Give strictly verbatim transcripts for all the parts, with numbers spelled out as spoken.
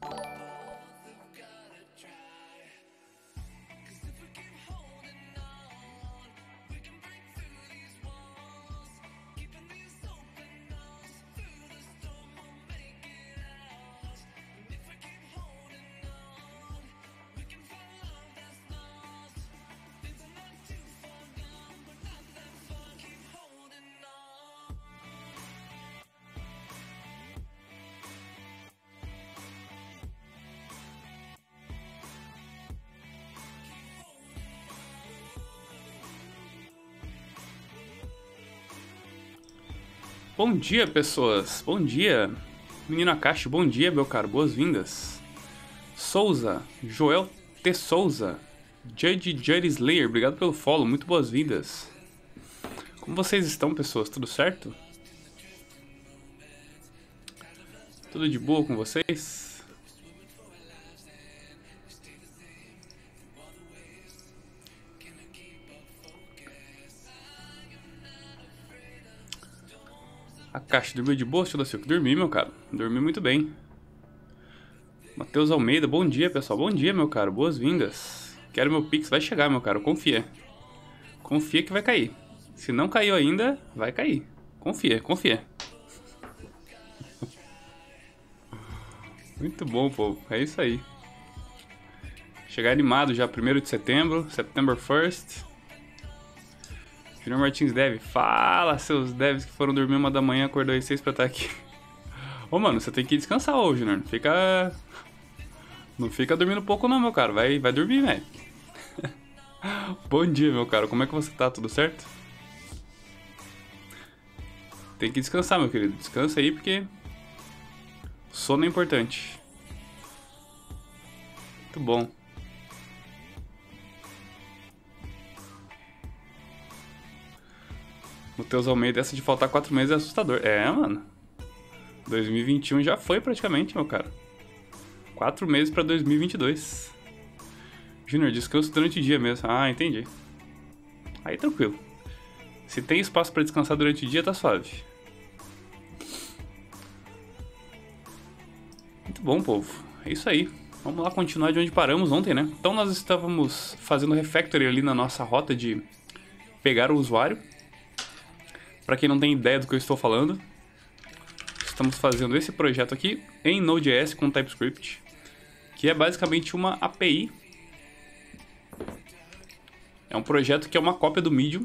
Bom dia, pessoas. Bom dia. Menino Akashi, bom dia, meu caro. Boas-vindas. Souza, Joel T. Souza, Judge Judge Slayer, obrigado pelo follow, muito boas-vindas. Como vocês estão, pessoas? Tudo certo? Tudo de boa com vocês? A caixa dormiu de boa, Tio Silco? Dormi, meu caro. Dormi muito bem. Matheus Almeida, bom dia, pessoal. Bom dia, meu caro. Boas-vindas. Quero meu Pix. Vai chegar, meu caro. Confia. Confia que vai cair. Se não caiu ainda, vai cair. Confia, confia. Muito bom, povo. É isso aí. Chegar animado já, primeiro de setembro. September first. Junior Martins Dev, fala seus devs que foram dormir uma da manhã, acordou às seis pra estar aqui. Ô mano, você tem que descansar hoje, Junior. Não fica. Não fica dormindo pouco não, meu cara. Vai, vai dormir, velho. Bom dia, meu cara. Como é que você tá? Tudo certo? Tem que descansar, meu querido. Descansa aí porque sono é importante. Muito bom. Matheus Almeida, essa de faltar quatro meses é assustador. É, mano. dois mil e vinte e um já foi praticamente, meu cara. Quatro meses pra dois mil e vinte e dois. Junior, descanso durante o dia mesmo. Ah, entendi. Aí tranquilo. Se tem espaço pra descansar durante o dia, tá suave. Muito bom, povo. É isso aí. Vamos lá continuar de onde paramos ontem, né? Então nós estávamos fazendo refactory ali na nossa rota de pegar o usuário. Para quem não tem ideia do que eu estou falando, estamos fazendo esse projeto aqui em Node.js com TypeScript, que é basicamente uma A P I. É um projeto que é uma cópia do Medium.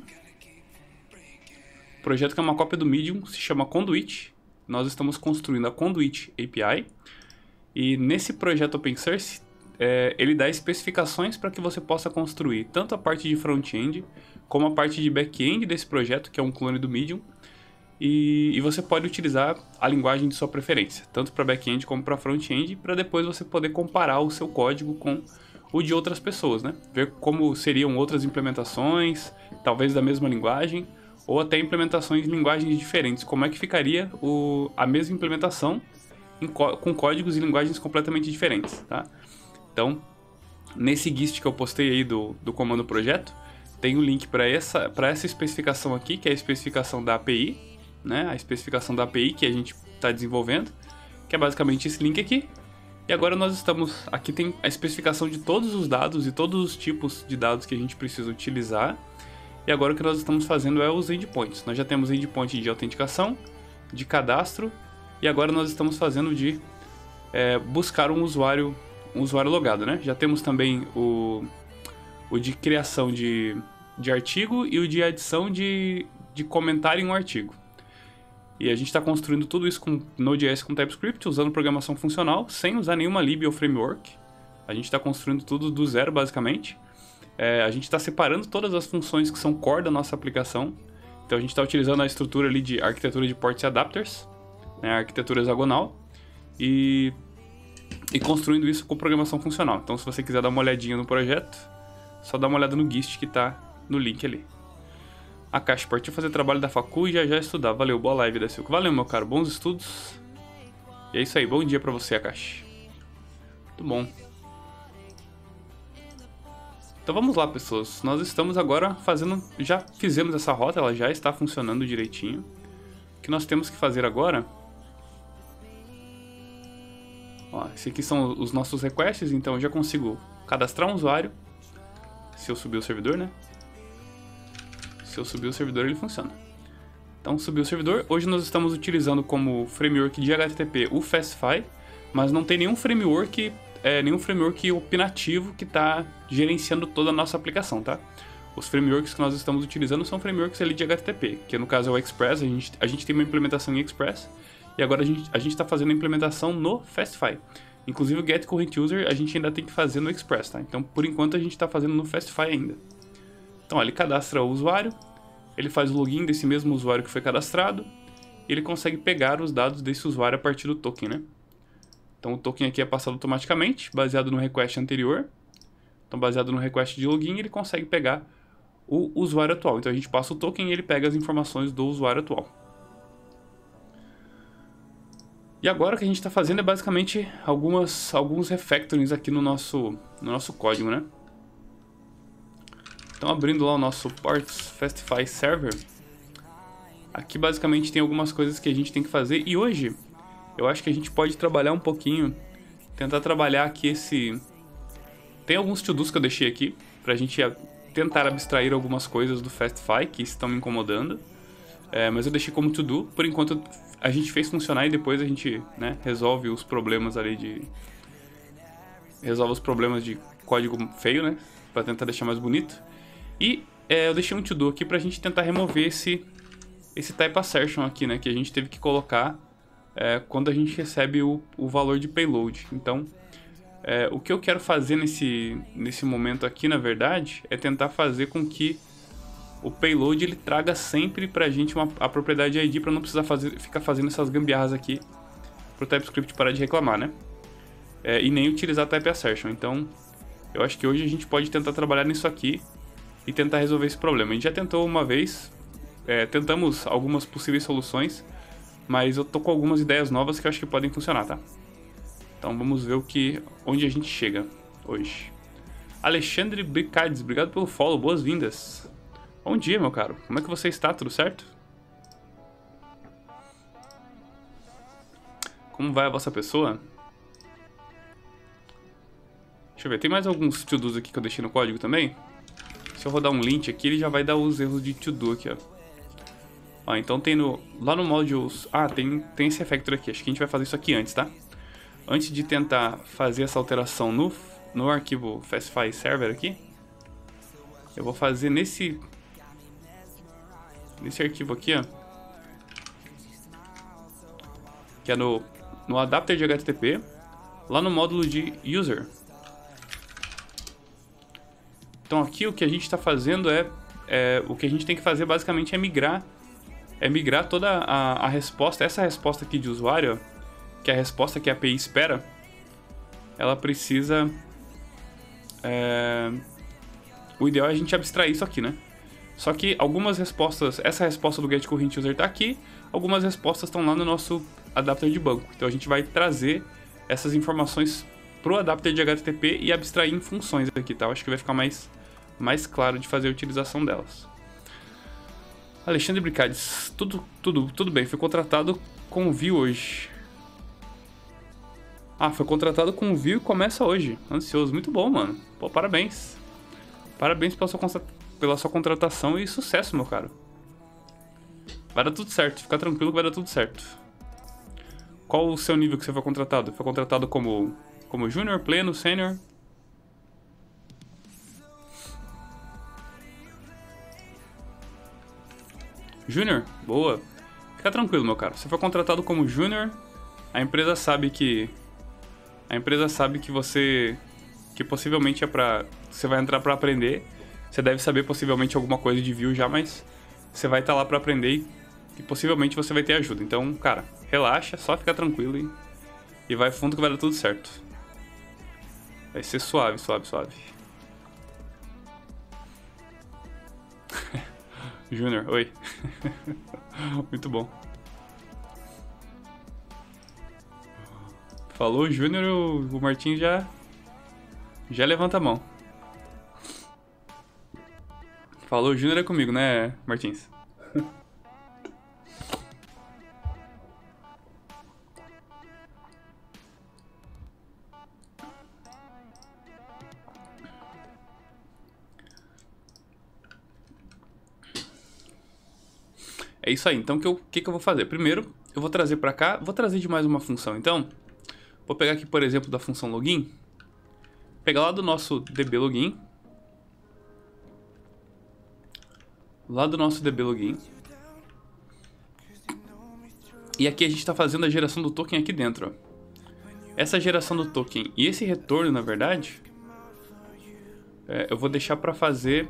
O projeto que é uma cópia do Medium se chama Conduit. Nós estamos construindo a Conduit A P I. E nesse projeto open source, é, ele dá especificações para que você possa construir tanto a parte de front-end como a parte de back-end desse projeto, que é um clone do Medium, e, e você pode utilizar a linguagem de sua preferência, tanto para back-end como para front-end, para depois você poder comparar o seu código com o de outras pessoas, né? Ver como seriam outras implementações, talvez da mesma linguagem, ou até implementações em linguagens diferentes, como é que ficaria o, a mesma implementação em, com códigos e linguagens completamente diferentes, tá? Então, nesse gist que eu postei aí do, do comando projeto, tem o um link para essa, para essa especificação aqui, que é a especificação da A P I, né? A especificação da A P I que a gente está desenvolvendo, que é basicamente esse link aqui. E agora nós estamos... Aqui tem a especificação de todos os dados e todos os tipos de dados que a gente precisa utilizar. E agora o que nós estamos fazendo é os endpoints. Nós já temos endpoint de autenticação, de cadastro, e agora nós estamos fazendo de é, buscar um usuário, um usuário logado, né? Já temos também o... o de criação de, de artigo e o de adição de, de comentário em um artigo. E a gente está construindo tudo isso com Node.js com TypeScript, usando programação funcional, sem usar nenhuma lib ou framework. A gente está construindo tudo do zero, basicamente. É, a gente está separando todas as funções que são core da nossa aplicação. Então a gente está utilizando a estrutura ali de arquitetura de ports e adapters, né, a arquitetura hexagonal, e, e construindo isso com programação funcional. Então se você quiser dar uma olhadinha no projeto, só dá uma olhada no gist que está no link ali. A Caixa partiu fazer trabalho da facu e já já estudar. Valeu, boa live da Silco. Valeu, meu caro, bons estudos. E é isso aí, bom dia pra você, Akashi. Muito bom. Então vamos lá, pessoas. Nós estamos agora fazendo... Já fizemos essa rota, ela já está funcionando direitinho. O que nós temos que fazer agora... Ó, Esse aqui são os nossos requests, então eu já consigo cadastrar um usuário. Se eu subir o servidor, né? Se eu subir o servidor, ele funciona. Então, subir o servidor. Hoje nós estamos utilizando como framework de H T T P o Fastify, mas não tem nenhum framework, é, nenhum framework opinativo que está gerenciando toda a nossa aplicação, tá? Os frameworks que nós estamos utilizando são frameworks ali de H T T P, que no caso é o Express. A gente, a gente tem uma implementação em Express e agora a gente a está fazendo a implementação no Fastify. Inclusive o Get Current User a gente ainda tem que fazer no Express, tá? Então, por enquanto, a gente está fazendo no Fastify ainda. Então, ó, ele cadastra o usuário, ele faz o login desse mesmo usuário que foi cadastrado, e ele consegue pegar os dados desse usuário a partir do token, né? Então, o token aqui é passado automaticamente, baseado no request anterior. Então, baseado no request de login, ele consegue pegar o usuário atual. Então, a gente passa o token e ele pega as informações do usuário atual. E agora o que a gente está fazendo é basicamente algumas, alguns refactorings aqui no nosso, no nosso código, né? Então, abrindo lá o nosso Ports Fastify Server, aqui basicamente tem algumas coisas que a gente tem que fazer. E hoje, eu acho que a gente pode trabalhar um pouquinho, tentar trabalhar aqui esse... Tem alguns to-dos que eu deixei aqui, pra gente tentar abstrair algumas coisas do Fastify que estão me incomodando. É, mas eu deixei como to-do. Por enquanto a gente fez funcionar e depois a gente, né, resolve os problemas ali de... Resolve os problemas de código feio, né? Pra tentar deixar mais bonito. E é, eu deixei um to-do aqui pra gente tentar remover esse, esse type assertion aqui, né? Que a gente teve que colocar é, quando a gente recebe o, o valor de payload. Então, é, o que eu quero fazer nesse, nesse momento aqui, na verdade, é tentar fazer com que o payload ele traga sempre pra gente uma, a propriedade I D pra não precisar fazer, ficar fazendo essas gambiarras aqui pro TypeScript parar de reclamar, né? É, e nem utilizar type assertion. Então, eu acho que hoje a gente pode tentar trabalhar nisso aqui e tentar resolver esse problema. A gente já tentou uma vez, é, tentamos algumas possíveis soluções, mas eu tô com algumas ideias novas que eu acho que podem funcionar, tá? Então vamos ver o que, onde a gente chega hoje. Alexandre Bricades, obrigado pelo follow, boas-vindas. Bom dia, meu caro. Como é que você está? Tudo certo? Como vai a vossa pessoa? Deixa eu ver, tem mais alguns to-dos aqui que eu deixei no código também? Se eu rodar um lint aqui, ele já vai dar os erros de to-do aqui, ó. Ó, então tem no... Lá no modules... Ah, tem, tem esse refactor aqui. Acho que a gente vai fazer isso aqui antes, tá? Antes de tentar fazer essa alteração no, no arquivo Fastify Server aqui, eu vou fazer nesse... Nesse arquivo aqui, ó. Que é no, no adapter de H T T P. Lá no módulo de User. Então aqui o que a gente está fazendo é, é... O que a gente tem que fazer basicamente é migrar... É migrar toda a, a resposta... Essa resposta aqui de usuário, ó, que é a resposta que a A P I espera, ela precisa... É, o ideal é a gente abstrair isso aqui, né? Só que algumas respostas... Essa resposta do Get Current User está aqui, algumas respostas estão lá no nosso adapter de banco. Então a gente vai trazer essas informações pro adapter de H T T P e abstrair em funções aqui, tá? Eu acho que vai ficar mais, mais claro de fazer a utilização delas. Alexandre Bricades, tudo, tudo, tudo bem, foi contratado com o Vue hoje. Ah, foi contratado com o Vue e começa hoje. Ansioso, muito bom, mano. Pô, parabéns. Parabéns pela sua, pela sua contratação e sucesso, meu caro. Vai dar tudo certo, fica tranquilo que vai dar tudo certo. Qual o seu nível que você foi contratado? Foi contratado como, como Júnior, Pleno, Sênior? Júnior? Boa. Fica tranquilo, meu caro. Você foi contratado como Júnior, a empresa sabe que... A empresa sabe que você... Que possivelmente é pra... Você vai entrar pra aprender. Você deve saber possivelmente alguma coisa de Vue já, mas... Você vai estar lá pra aprender e... E possivelmente você vai ter ajuda. Então, cara, relaxa, só fica tranquilo e... E vai fundo que vai dar tudo certo. Vai ser suave, suave, suave. Júnior, oi. Muito bom. Falou Júnior, o Martim já já levanta a mão. Falou Júnior é comigo, né, Martins? É isso aí. Então, o que, eu, que, que eu vou fazer? Primeiro, eu vou trazer para cá, vou trazer de mais uma função. Então, vou pegar aqui, por exemplo, da função login, pegar lá do nosso dblogin, lá do nosso dblogin, e aqui a gente está fazendo a geração do token aqui dentro, ó. Essa geração do token e esse retorno, na verdade, é, eu vou deixar para fazer...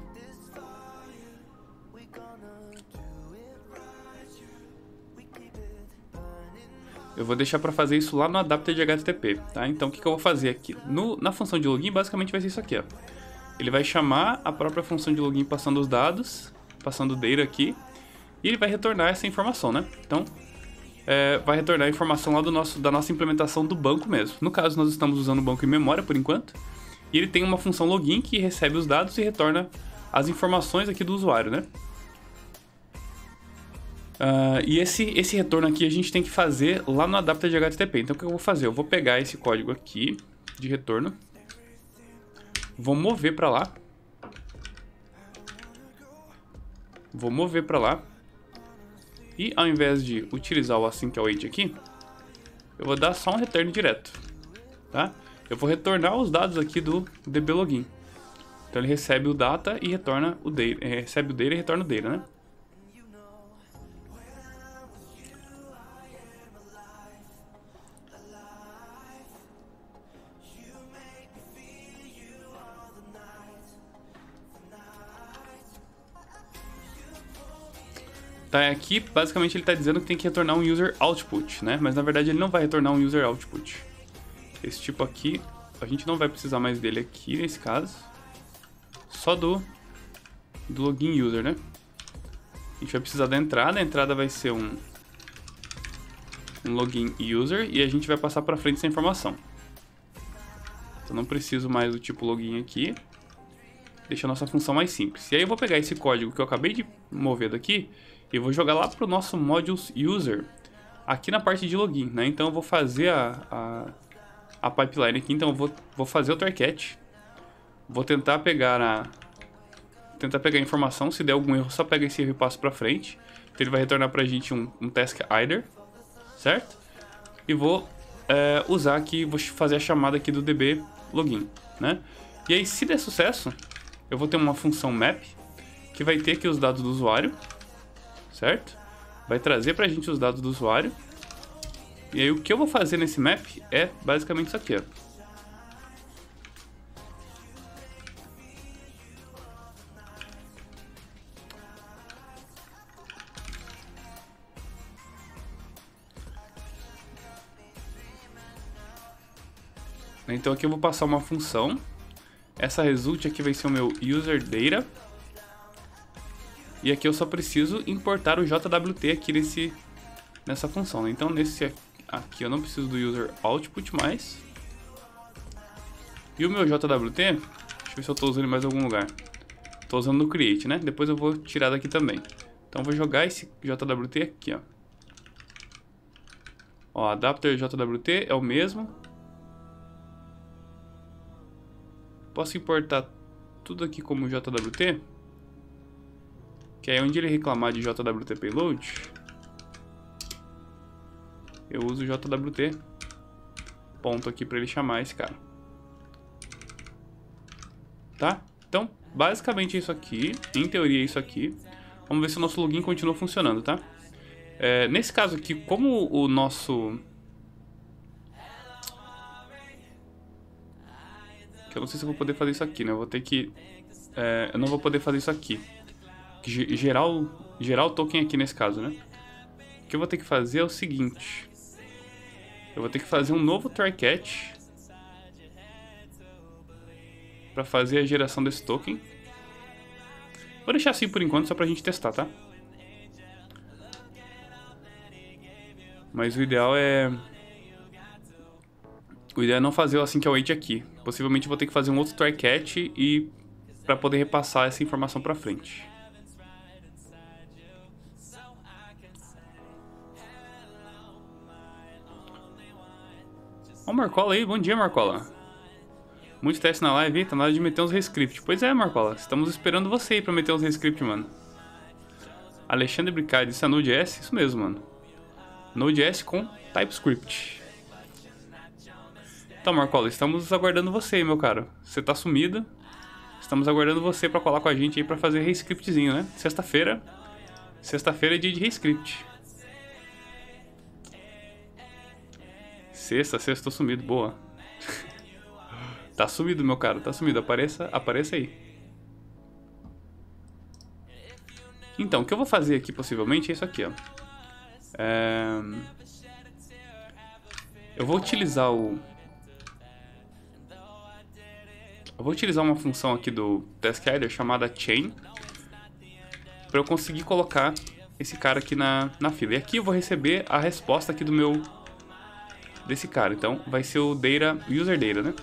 Eu vou deixar para fazer isso lá no adapter de H T T P, tá? Então, o que, que eu vou fazer aqui? No, na função de login, basicamente vai ser isso aqui, ó. Ele vai chamar a própria função de login passando os dados, passando o data aqui, e ele vai retornar essa informação, né? Então... É, vai retornar a informação lá do nosso, da nossa implementação do banco mesmo. No caso, nós estamos usando o banco em memória por enquanto. E ele tem uma função login que recebe os dados e retorna as informações aqui do usuário, né? Uh, e esse, esse retorno aqui a gente tem que fazer lá no adapter de H T T P. Então o que eu vou fazer? Eu vou pegar esse código aqui de retorno, vou mover para lá, vou mover para lá. E ao invés de utilizar o async await aqui, eu vou dar só um return direto, tá? Eu vou retornar os dados aqui do dblogin. Então ele recebe o data e retorna o data, recebe o data e retorna o data, né? Tá, aqui basicamente ele está dizendo que tem que retornar um user output, né? Mas na verdade ele não vai retornar um user output. Esse tipo aqui, a gente não vai precisar mais dele aqui nesse caso. Só do, do login user, né? A gente vai precisar da entrada, a entrada vai ser um, um login user e a gente vai passar para frente essa informação. Então não preciso mais do tipo login aqui. Deixa a nossa função mais simples. E aí eu vou pegar esse código que eu acabei de mover daqui e vou jogar lá para o nosso modules user aqui na parte de login, né? Então eu vou fazer a, a, a pipeline aqui. Então eu vou, vou fazer o try-catch. Vou tentar pegar a tentar pegar a informação. Se der algum erro, só pega esse erro e passa para frente. Então ele vai retornar para a gente um, um task either, certo? E vou é, usar aqui, vou fazer a chamada aqui do dblogin, né? E aí, se der sucesso, eu vou ter uma função map que vai ter aqui os dados do usuário, certo? Vai trazer pra gente os dados do usuário. E aí o que eu vou fazer nesse map é basicamente isso aqui, ó. Então aqui eu vou passar uma função. Essa result aqui vai ser o meu user data. E aqui eu só preciso importar o J W T aqui nesse, nessa função, né? Então nesse aqui eu não preciso do user output mais. E o meu J W T, deixa eu ver se eu estou usando em mais algum lugar. Estou usando no create, né? Depois eu vou tirar daqui também. Então eu vou jogar esse J W T aqui, ó. Ó, adapter J W T é o mesmo. Posso importar tudo aqui como J W T. Que aí onde ele reclamar de J W T payload, eu uso J W T ponto aqui para ele chamar esse cara. Tá? Então, basicamente é isso aqui. Em teoria é isso aqui. Vamos ver se o nosso login continua funcionando, tá? É, nesse caso aqui, como o nosso... que eu não sei se eu vou poder fazer isso aqui, né? Eu vou ter que... É, eu não vou poder fazer isso aqui. Gerar o, gerar o token aqui nesse caso, né? O que eu vou ter que fazer é o seguinte. Eu vou ter que fazer um novo try-catch para fazer a geração desse token. Vou deixar assim por enquanto, só pra gente testar, tá? Mas o ideal é... O ideal é não fazer o async await aqui. Possivelmente eu vou ter que fazer um outro try-catch e... para poder repassar essa informação pra frente. Ó o Marcola aí, bom dia Marcola. Muito teste na live, tá na hora de meter uns rescript. Pois é Marcola, estamos esperando você aí pra meter uns rescript, mano. Alexandre Bricard disse a Node.js. Isso mesmo, mano. Node.js com TypeScript. Então, Marcola, estamos aguardando você, meu caro. Você tá sumido. Estamos aguardando você pra colar com a gente aí pra fazer rescriptzinho, né? Sexta-feira. Sexta-feira é dia de rescript. Sexta, sexta, tô sumido. Boa. Tá sumido, meu cara. Tá sumido. Apareça, apareça aí. Então, o que eu vou fazer aqui, possivelmente, é isso aqui, ó. É... Eu vou utilizar o... Eu vou utilizar uma função aqui do TaskAdder chamada Chain para eu conseguir colocar esse cara aqui na, na fila. E aqui eu vou receber a resposta aqui do meu... desse cara. Então, vai ser o data, user data, né?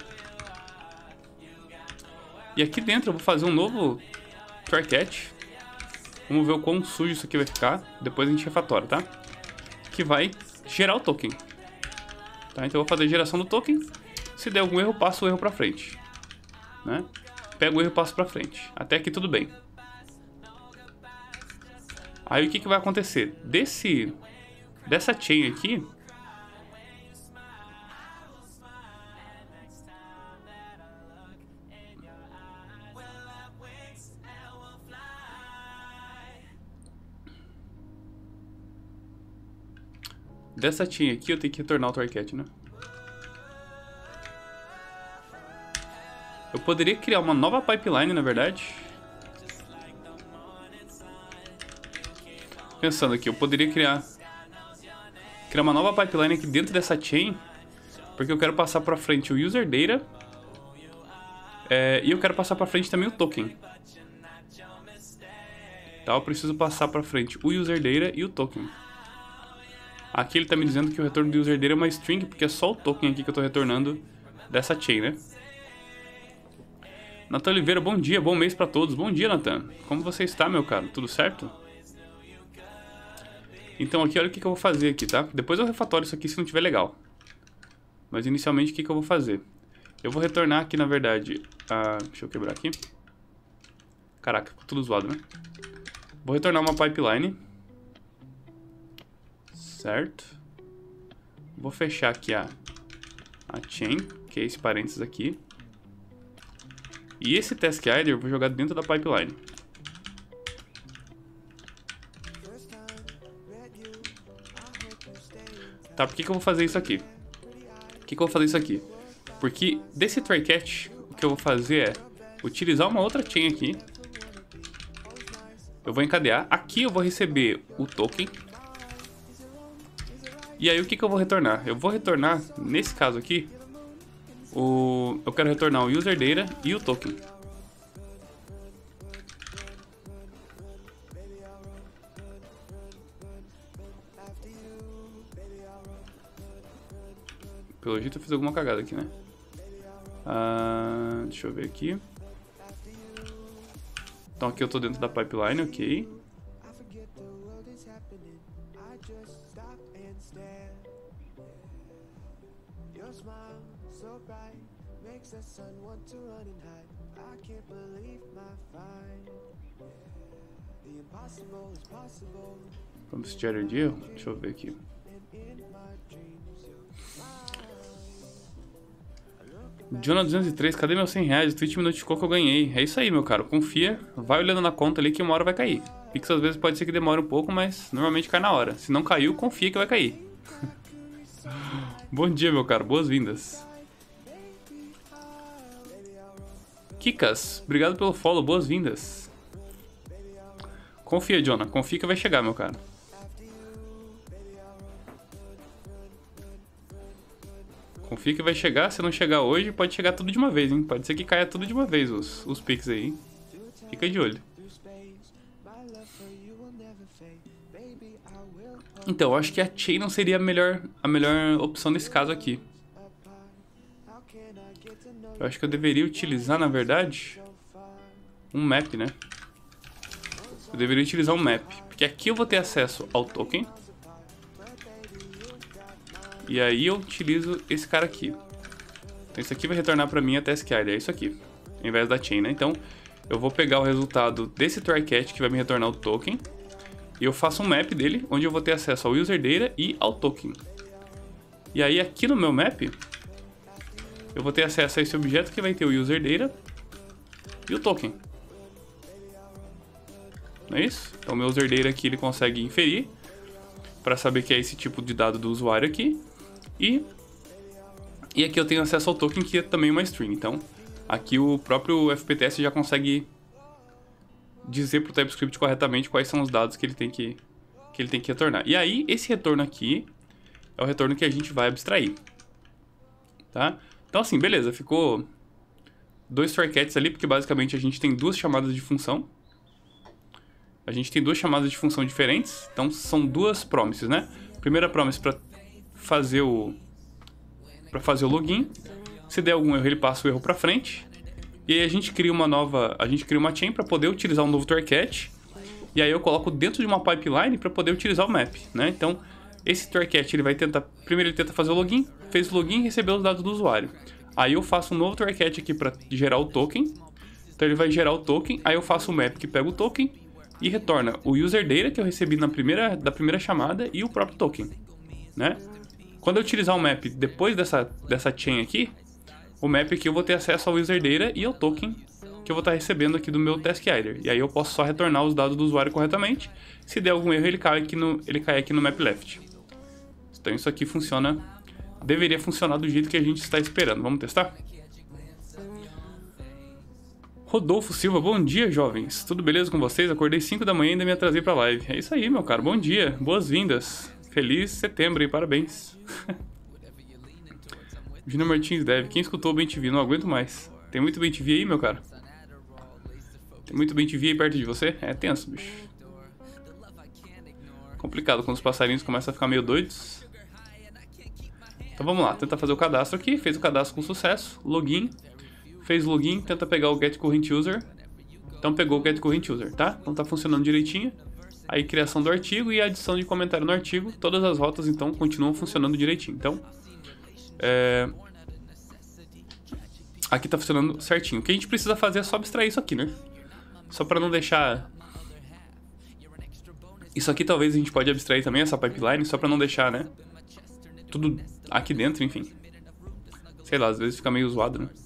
E aqui dentro eu vou fazer um novo try catch. Vamos ver o quão sujo isso aqui vai ficar. Depois a gente refatora, tá? Que vai gerar o token. Tá? Então eu vou fazer a geração do token. Se der algum erro, eu passo o erro pra frente. Né? Pego o erro e passo pra frente. Até aqui tudo bem. Aí o que, que vai acontecer? Desse, dessa chain aqui... Dessa chain aqui eu tenho que retornar o try-catch, né? Eu poderia criar uma nova pipeline, na verdade. Pensando aqui, eu poderia criar criar uma nova pipeline aqui dentro dessa chain, porque eu quero passar para frente o user data é, e eu quero passar para frente também o token. Tá, eu preciso passar para frente o user data e o token. Aqui ele está me dizendo que o retorno do user data é uma string, porque é só o token aqui que eu estou retornando dessa chain, né? Natan Oliveira, bom dia, bom mês pra todos. Bom dia, Natan. Como você está, meu caro? Tudo certo? Então aqui, olha o que, que eu vou fazer aqui, tá? Depois eu refatório isso aqui se não tiver legal. Mas inicialmente, o que, que eu vou fazer? Eu vou retornar aqui, na verdade... A... Deixa eu quebrar aqui. Caraca, ficou tudo zoado, né? Vou retornar uma pipeline. Certo. Vou fechar aqui a, a chain, que é esse parênteses aqui. E esse TaskAdder eu vou jogar dentro da pipeline. Tá, por que, que eu vou fazer isso aqui? Por que, que eu vou fazer isso aqui? Porque desse try catch, o que eu vou fazer é utilizar uma outra chain aqui. Eu vou encadear. Aqui eu vou receber o token. E aí o que, que eu vou retornar? Eu vou retornar, nesse caso aqui, o... eu quero retornar o user data e o token. Pelo jeito eu fiz alguma cagada aqui, né? Ah, deixa eu ver aqui. Então aqui eu tô dentro da pipeline, ok. Vamos Strategy Deal? Deixa eu ver aqui. Jonah duzentos e três, cadê meus cem reais? O Twitch me notificou que eu ganhei. É isso aí, meu caro. Confia, vai olhando na conta ali que uma hora vai cair. Pix às vezes pode ser que demore um pouco, mas normalmente cai na hora. Se não caiu, confia que vai cair. Bom dia, meu caro. Boas-vindas. Kikas, obrigado pelo follow. Boas-vindas. Confia, Jonah. Confia que vai chegar, meu cara. Confia que vai chegar. Se não chegar hoje, pode chegar tudo de uma vez, hein? Pode ser que caia tudo de uma vez os, os Pix aí, hein? Fica de olho. Então, eu acho que a chain não seria a melhor, a melhor opção nesse caso aqui. Eu acho que eu deveria utilizar, na verdade, um map, né? Eu deveria utilizar um map. Porque aqui eu vou ter acesso ao token. E aí eu utilizo esse cara aqui. Então isso aqui vai retornar pra mim a TaskAdder. É isso aqui, ao invés da chain, né? Então eu vou pegar o resultado desse try catch que vai me retornar o token. eu faço um map dele, onde eu vou ter acesso ao user data e ao token. E aí aqui no meu map, eu vou ter acesso a esse objeto que vai ter o user data e o token. Não é isso? Então o meu user data aqui ele consegue inferir para saber que é esse tipo de dado do usuário aqui. E, e aqui eu tenho acesso ao token, que é também uma string. Então aqui o próprio F P T S já consegue dizer para o TypeScript corretamente quais são os dados que ele tem que, que ele tem que retornar. E aí esse retorno aqui é o retorno que a gente vai abstrair. Tá? Então assim, beleza, ficou dois forcats ali, porque basicamente a gente tem duas chamadas de função. A gente tem duas chamadas de função diferentes, então são duas promises, né? Primeira promise para fazer o para fazer o login. Se der algum erro, ele passa o erro para frente. E aí a gente cria uma nova, a gente cria uma chain para poder utilizar um novo Torcat. E aí eu coloco dentro de uma pipeline para poder utilizar o map, né? Então, esse Torcat ele vai tentar, primeiro ele tenta fazer o login, fez o login e recebeu os dados do usuário. Aí eu faço um novo Torcat aqui para gerar o token. Então ele vai gerar o token, aí eu faço o map que pega o token e retorna o user data que eu recebi na primeira, da primeira chamada e o próprio token, né? Quando eu utilizar o map depois dessa, dessa chain aqui, o map aqui eu vou ter acesso ao user data e ao token que eu vou estar recebendo aqui do meu task header. E aí eu posso só retornar os dados do usuário corretamente. Se der algum erro, ele cai aqui no, ele cai aqui no map left. Então isso aqui funciona, deveria funcionar do jeito que a gente está esperando. Vamos testar? Rodolfo Silva, bom dia, jovens. Tudo beleza com vocês? Acordei cinco da manhã e ainda me atrasei pra live. É isso aí, meu cara. Bom dia. Boas-vindas. Feliz setembro aí. Parabéns. Júnior Martins Dev. Quem escutou o BenTV? Não aguento mais. Tem muito BenTV aí, meu cara? Tem muito BenTV aí perto de você? É tenso, bicho. Complicado quando os passarinhos começam a ficar meio doidos. Então vamos lá. Tentar fazer o cadastro aqui. Fez o cadastro com sucesso. Login. Fez login, tenta pegar o getCurrentUser. Então pegou o getCurrentUser, tá? Então tá funcionando direitinho. Aí criação do artigo e adição de comentário no artigo. Todas as rotas então continuam funcionando direitinho. Então, é... aqui tá funcionando certinho. O que a gente precisa fazer é só abstrair isso aqui, né? Só pra não deixar... Isso aqui talvez a gente pode abstrair também, essa pipeline, só pra não deixar, né? Tudo aqui dentro, enfim. Sei lá, às vezes fica meio zoado, né?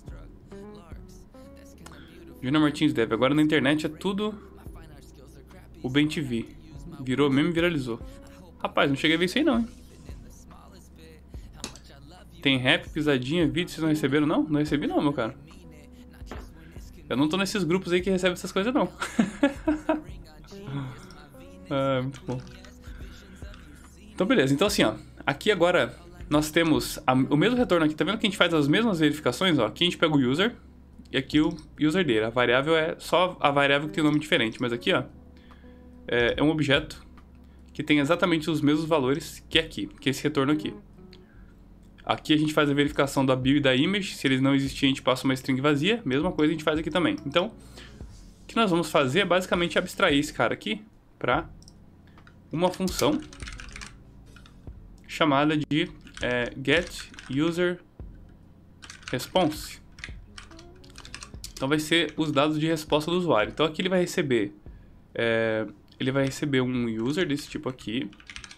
Júnior Martins Dev, agora na internet é tudo o BenTV. Virou meme, viralizou. Rapaz, não cheguei a ver isso aí não, hein? Tem rap, pisadinha, vídeo, vocês não receberam não? Não recebi não, meu cara. Eu não tô nesses grupos aí que recebem essas coisas não. Ah, muito bom. Então beleza, então assim ó. Aqui agora nós temos a, o mesmo retorno aqui. Tá vendo que a gente faz as mesmas verificações? Ó? Aqui a gente pega o user. E aqui o user data. A variável é só a variável que tem um nome diferente. Mas aqui, ó, é, é um objeto que tem exatamente os mesmos valores que aqui, que esse retorno aqui. Aqui a gente faz a verificação da bio e da image. Se eles não existirem, a gente passa uma string vazia. Mesma coisa a gente faz aqui também. Então, o que nós vamos fazer é basicamente abstrair esse cara aqui para uma função chamada de é, getUserResponse. Então vai ser os dados de resposta do usuário. Então aqui ele vai receber é, ele vai receber um user desse tipo aqui.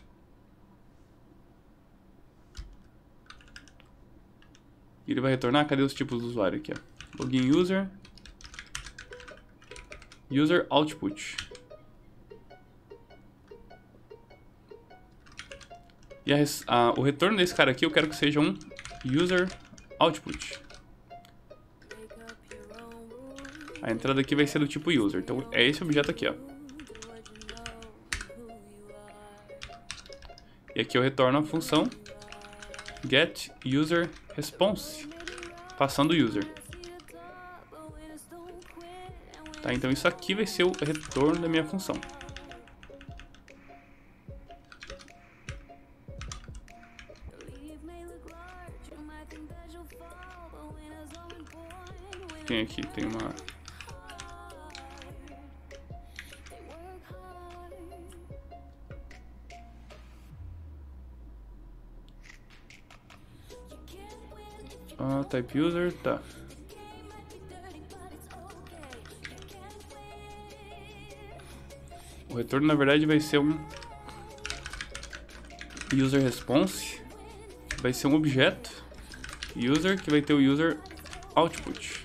E ele vai retornar, cadê os tipos do usuário aqui, ó? Login user, user output. E a, a, o retorno desse cara aqui eu quero que seja um user output. A entrada aqui vai ser do tipo user. Então é esse objeto aqui, ó. E aqui eu retorno a função getUserResponse, passando o user. Tá, então isso aqui vai ser o retorno da minha função. Tem aqui, tem uma... Ah, type user, tá. O retorno na verdade vai ser um user response, vai ser um objeto user que vai ter o user output.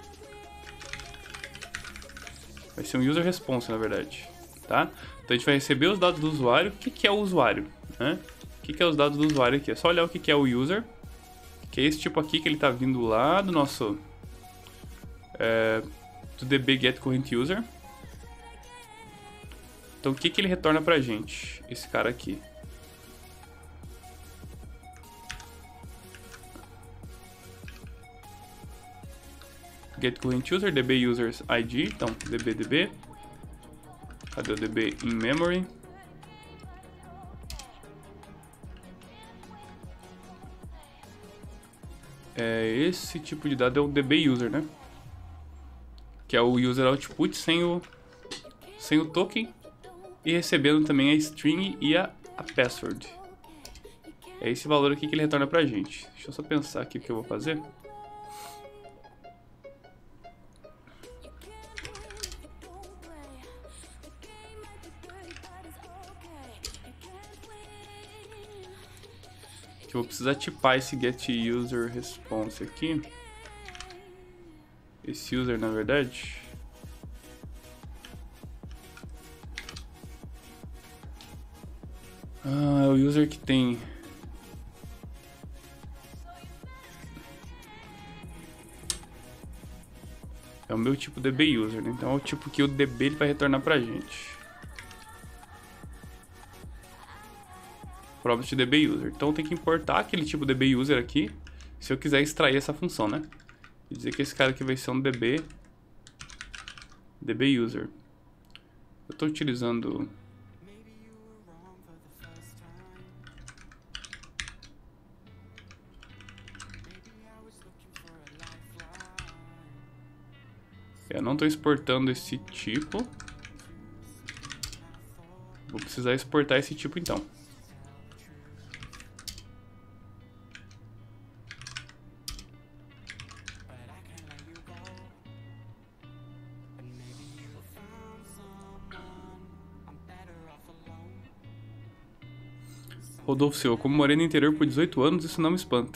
Vai ser um user response na verdade, tá? Então a gente vai receber os dados do usuário. O que, que é o usuário, né? O que, que é os dados do usuário aqui? É só olhar o que, que é o user, que é esse tipo aqui que ele tá vindo lá do nosso é, do db get current user. Então o que, que ele retorna pra gente? Esse cara aqui. Get current user, db users id, então db db. Cadê o db in memory? É, esse tipo de dado é o db user, né? Que é o user output sem o sem o token e recebendo também a string e a, a password. É esse valor aqui que ele retorna pra gente. Deixa eu só pensar aqui o que eu vou fazer. Eu vou precisar tipar esse get user response aqui. Esse user, na verdade. Ah, é o user que tem. É o meu tipo db user, né? Então é o tipo que o db ele vai retornar pra gente. Property db user. Então tem que importar aquele tipo db user aqui, se eu quiser extrair essa função, né? E dizer que esse cara aqui vai ser um db db user. Eu estou utilizando eu não estou exportando esse tipo. Vou precisar exportar esse tipo então. Rodolfo Silva, como morei no interior por dezoito anos, isso não me espanta.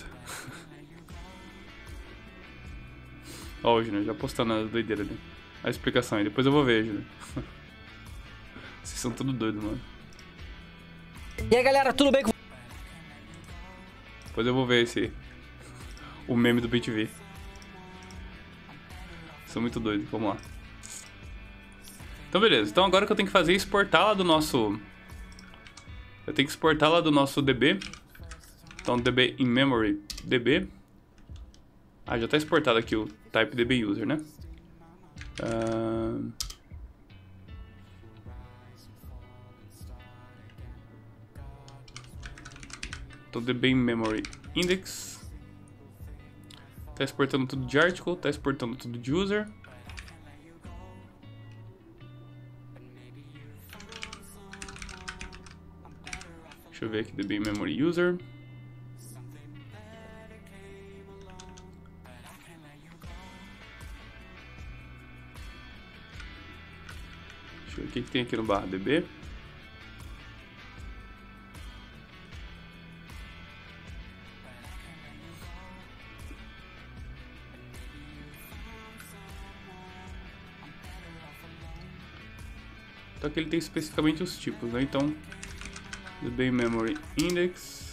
Ó, o Júnior, já postando a doideira ali. A explicação aí, depois eu vou ver, Júnior. Vocês são tudo doidos, mano. E aí, galera, tudo bem com... Depois eu vou ver esse... o meme do B T V. São muito doidos, vamos lá. Então, beleza. Então agora o que eu tenho que fazer é exportar lá do nosso... Eu tenho que exportar lá do nosso db. Então, db in memory, db. Ah, já está exportado aqui o type db user, né? Uh... Então, db in memory index. Está exportando tudo de article, está exportando tudo de user. Deixa eu ver aqui, db in memory user. Deixa eu ver o que, que tem aqui no barra db. Então aqui ele tem especificamente os tipos, né? Então, db memory index.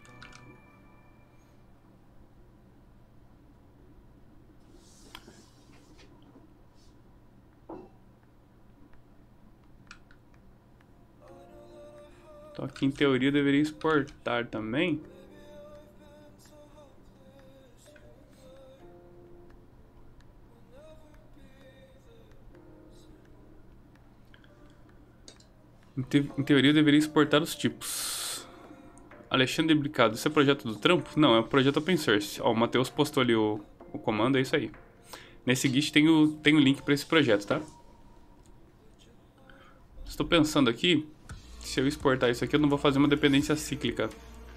Então aqui em teoria eu deveria exportar também. Em, te em teoria eu deveria exportar os tipos. Alexandre Bricado, esse é projeto do trampo? Não, é um projeto open source. Ó, o Matheus postou ali o, o comando, é isso aí. Nesse Git tem o, tem o link para esse projeto, tá? Estou pensando aqui, se eu exportar isso aqui eu não vou fazer uma dependência cíclica.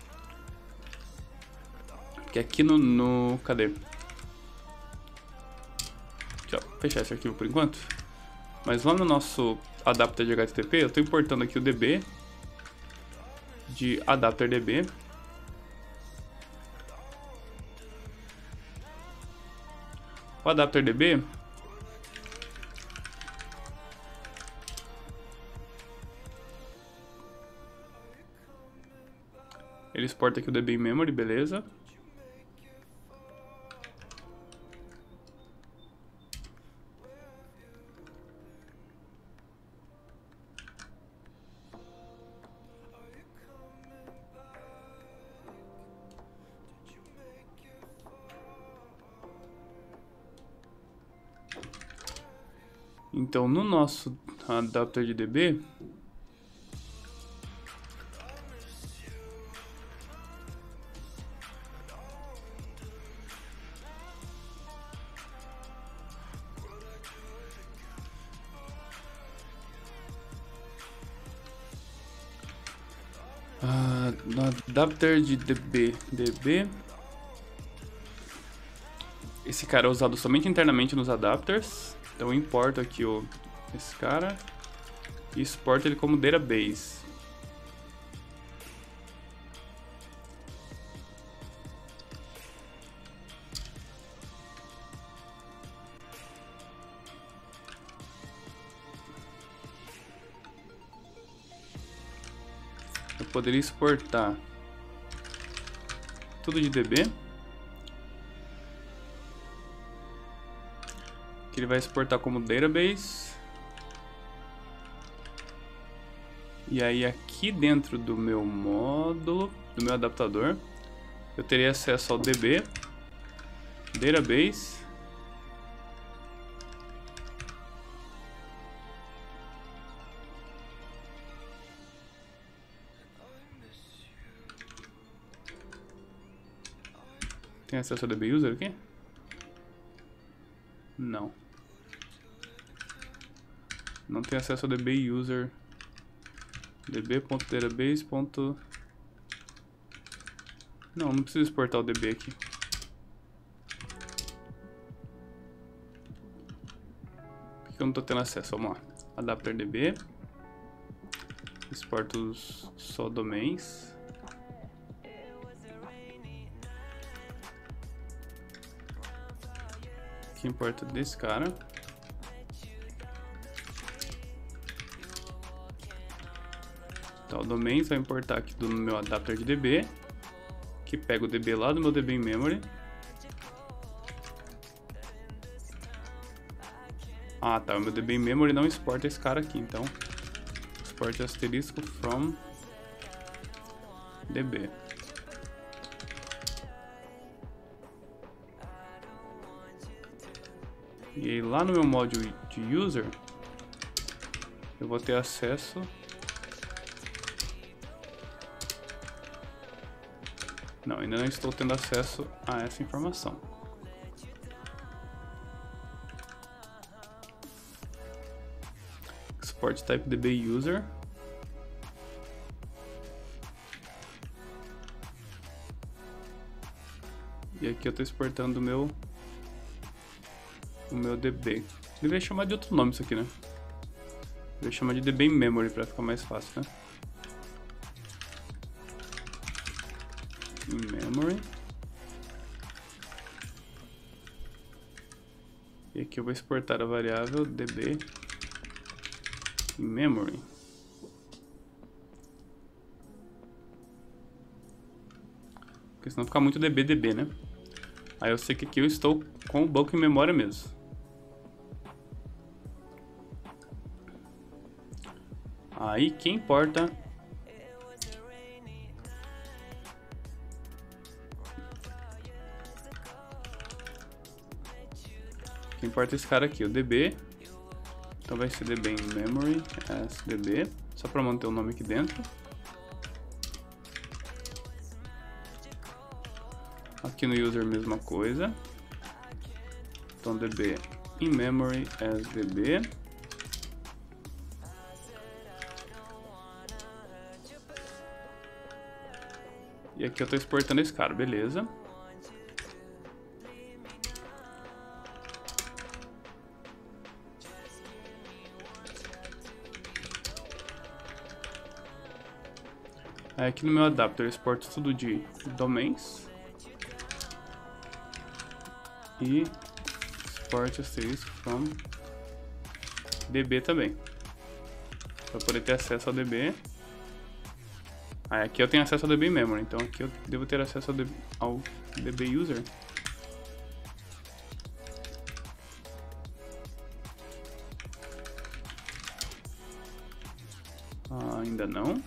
Porque aqui no... no cadê? Deixa eu fechar esse arquivo por enquanto. Mas lá no nosso adapter de H T T P, eu estou importando aqui o D B de adapter D B. O adapter D B ele exporta aqui o D B em memory, beleza? Então, no nosso adapter de D B, ah, no adapter de D B, D B, esse cara é usado somente internamente nos adapters. Então eu importo aqui o, esse cara e exporto ele como database. Eu poderia exportar tudo de D B. Ele vai exportar como database. E aí aqui dentro do meu módulo, do meu adaptador, eu teria acesso ao D B, database, tem acesso ao D B user aqui? Não. Não tem acesso ao D B user. db.database. Não, não preciso exportar o D B aqui. Por que eu não estou tendo acesso? Vamos lá. Adapter D B. Exporto os só domains. Aqui importa desse cara. Então, o domain vai importar aqui do meu adapter de D B, que pega o D B lá do meu D B em memory. Ah, tá, o meu D B em memory não exporta esse cara aqui, então exporte asterisco from D B. E aí lá no meu módulo de user, eu vou ter acesso Não, ainda não estou tendo acesso a essa informação. Export type D B user. E aqui eu estou exportando o meu o meu D B. Deveria chamar de outro nome isso aqui, né? Deveria chamar de D B in memory para ficar mais fácil, né? In memory. E aqui eu vou exportar a variável D B in memory. Porque senão fica muito D B D B, né? Aí eu sei que aqui eu estou com o banco em memória mesmo. Aí que importa que importa esse cara aqui, o D B. Então vai ser D B in memory as D B, só para manter o nome aqui dentro. Aqui no user mesma coisa. Então D B in memory as D B. E aqui eu estou exportando esse cara, beleza. Aí aqui no meu adapter eu exporto tudo de domains. E export asterisco from db também. Para poder ter acesso ao db. Aí aqui eu tenho acesso ao db memory, então aqui eu devo ter acesso ao db, ao db user. Ah, ainda não.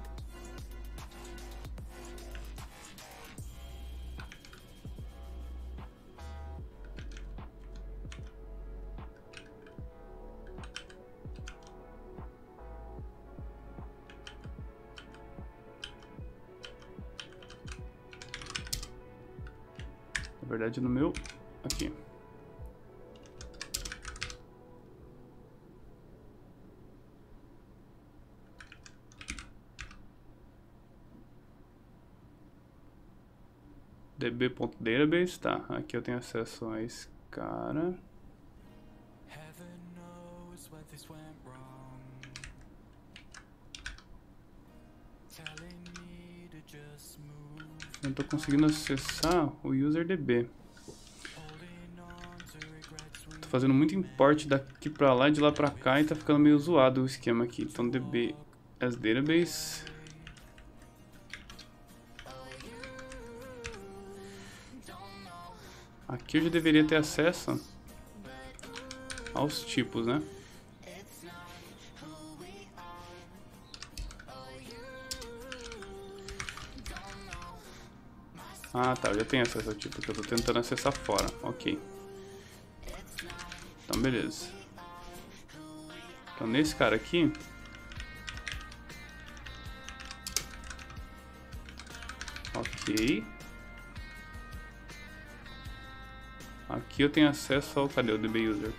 Na verdade, no meu aqui. db.database, tá, aqui eu tenho acesso a esse cara. Não tô conseguindo acessar o userdb. Tô fazendo muito import daqui pra lá e de lá pra cá e tá ficando meio zoado o esquema aqui. Então db as database. Aqui eu já deveria ter acesso aos tipos, né? Ah, tá, eu já tenho acesso ao tipo que eu tô tentando acessar fora. Ok. Então, beleza. Então, nesse cara aqui... Ok. Aqui eu tenho acesso ao... Cadê o db user?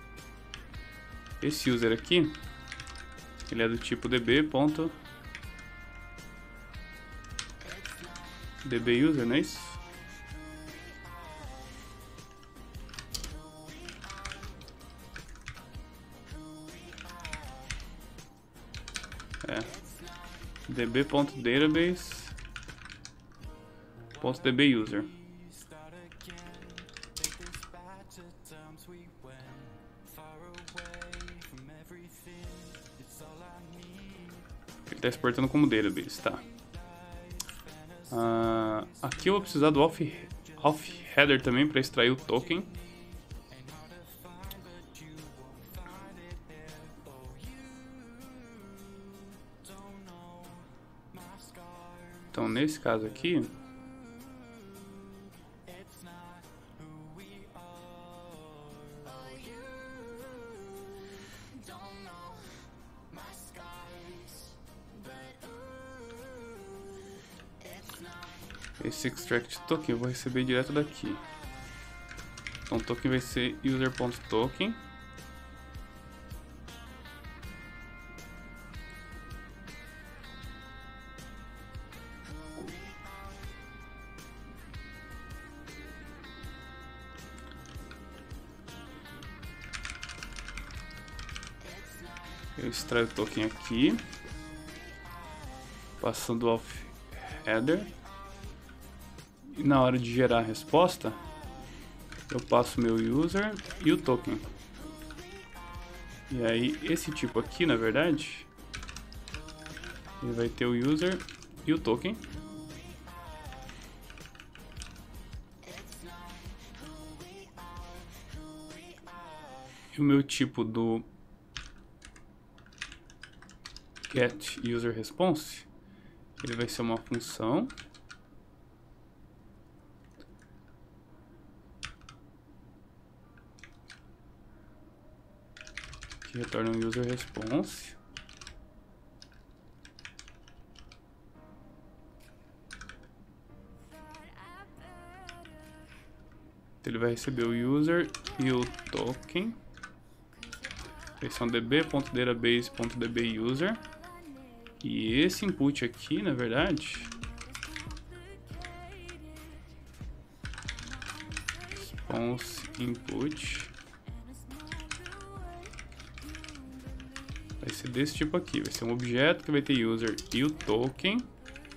Esse user aqui, ele é do tipo db. db user, não é isso? É. db.database.db user. Ele está exportando como database, tá? Uh, aqui eu vou precisar do auth, auth header também para extrair o token. Então nesse caso aqui, esse extract token eu vou receber direto daqui. Então o token vai ser user.token. Eu extraio o token aqui, passando o auth header. E na hora de gerar a resposta, eu passo meu user e o token. E aí esse tipo aqui, na verdade, ele vai ter o user e o token. E o meu tipo do get user response, ele vai ser uma função que retorna um user response. Ele vai receber o user e o token. Eles são db.database.db user. E esse input aqui, na verdade, response input, vai ser desse tipo aqui. Vai ser um objeto que vai ter user e o token.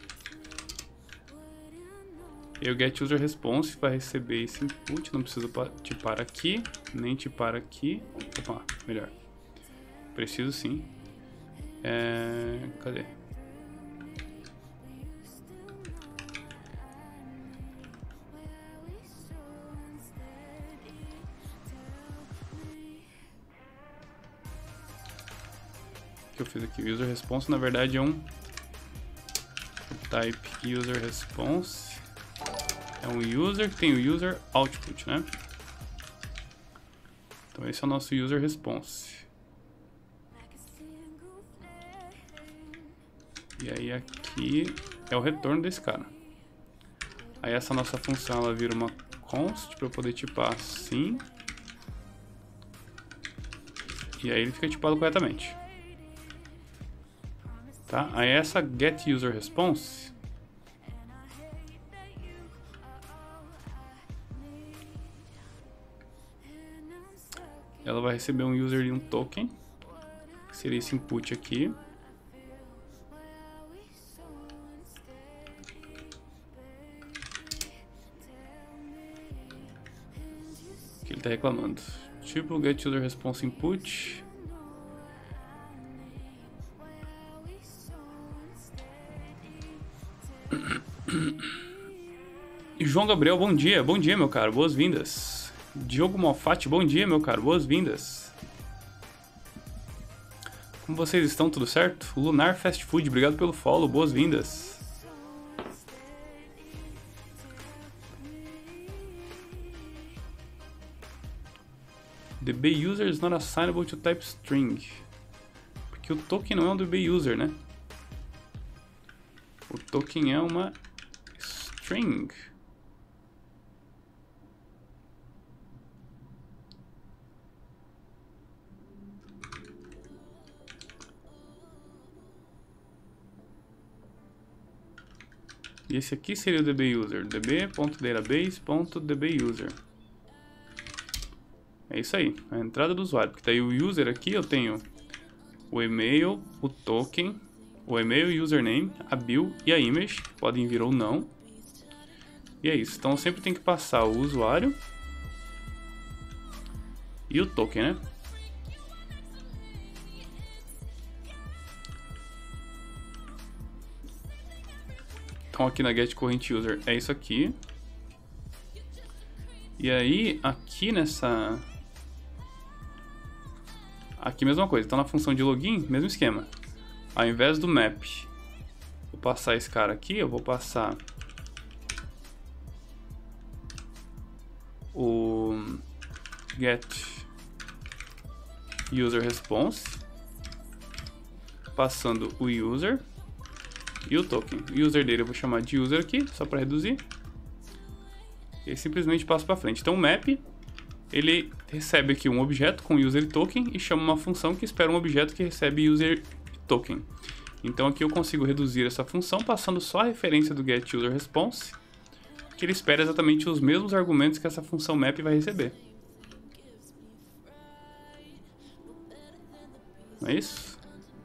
E o getUserResponse vai receber esse input. Não preciso tipar aqui, nem tipar aqui. Opa, melhor. Preciso sim. É... Cadê? O que eu fiz aqui? O userResponse na verdade é um type userResponse. É um user que tem o user output, né? Então esse é o nosso userResponse. E aí aqui é o retorno desse cara. Aí essa nossa função ela vira uma const para eu poder tipar assim. E aí ele fica tipado corretamente. Tá? Aí essa getUserResponse ela vai receber um user e um token, que seria esse input aqui. Que ele está reclamando. Tipo getUserResponse input. João Gabriel, bom dia. Bom dia, meu caro. Boas-vindas. Diogo Malfatti, bom dia, meu caro. Boas-vindas. Como vocês estão? Tudo certo? Lunar Fast Food, obrigado pelo follow. Boas-vindas. D B user is not assignable to type string. Porque o token não é um D B user, né? O token é uma string. E esse aqui seria o dbuser, db.database.dbuser. É isso aí, a entrada do usuário. Porque daí o user aqui eu tenho o e-mail, o token, o e-mail, o username, a bill e a image, que podem vir ou não. E é isso, então eu sempre tenho que passar o usuário e o token, né? Então aqui na getCurrentUser é isso aqui. E aí, aqui nessa... Aqui mesma coisa, então na função de login, mesmo esquema. Ao invés do map, vou passar esse cara aqui, eu vou passar o getUserResponse, passando o user e o token. O user dele eu vou chamar de user aqui, só para reduzir. E simplesmente passo para frente. Então o map, ele recebe aqui um objeto com user e token e chama uma função que espera um objeto que recebe user e token. Então aqui eu consigo reduzir essa função passando só a referência do getUserResponse, que ele espera exatamente os mesmos argumentos que essa função map vai receber. Não é isso?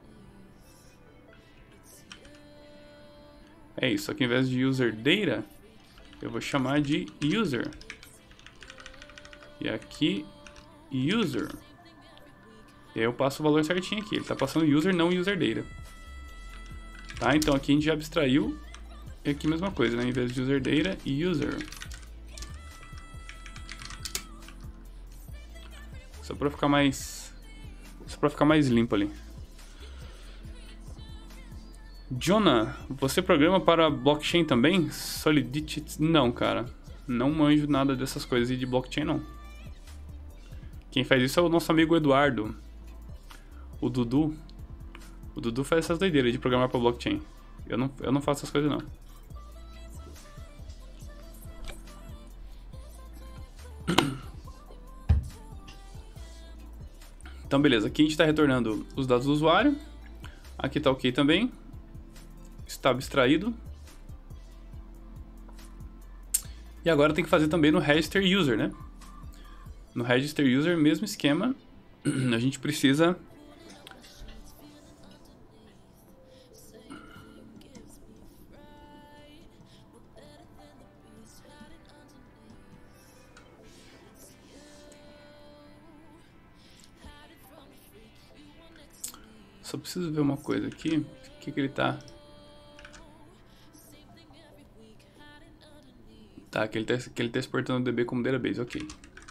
É isso, aqui ao invés de userData, eu vou chamar de user. E aqui, user. E aí eu passo o valor certinho aqui. Ele está passando user, não userData. Tá, então aqui a gente já abstraiu. E aqui a mesma coisa, né? Em vez de userData, user. Só para ficar mais... Só para ficar mais limpo ali. Jonah, você programa para blockchain também? Solidity? Não, cara. Não manjo nada dessas coisas de blockchain, não. Quem faz isso é o nosso amigo Eduardo. O Dudu. O Dudu faz essas doideiras de programar para blockchain. Eu não, eu não faço essas coisas, não. Então, beleza. Aqui a gente está retornando os dados do usuário. Aqui está ok também. Está abstraído. E agora tem que fazer também no register user, né? No register user, mesmo esquema. A gente precisa... Só preciso ver uma coisa aqui. O que que ele tá... Tá, que ele tá, que ele tá exportando o D B como database, ok.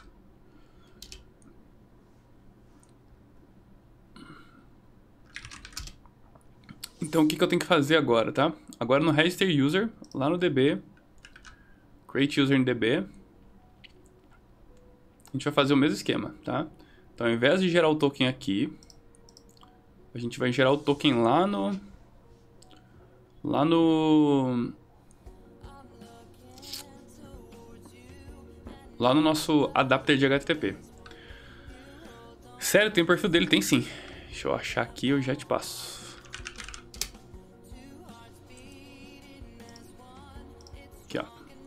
Então o que que eu tenho que fazer agora, tá? Agora no register user, lá no D B, create user em D B, a gente vai fazer o mesmo esquema, tá? Então ao invés de gerar o token aqui, a gente vai gerar o token lá no... Lá no... Lá no nosso adapter de H T T P. Sério, tem o perfil dele? Tem sim. Deixa eu achar aqui, eu já te passo. Aqui, ó.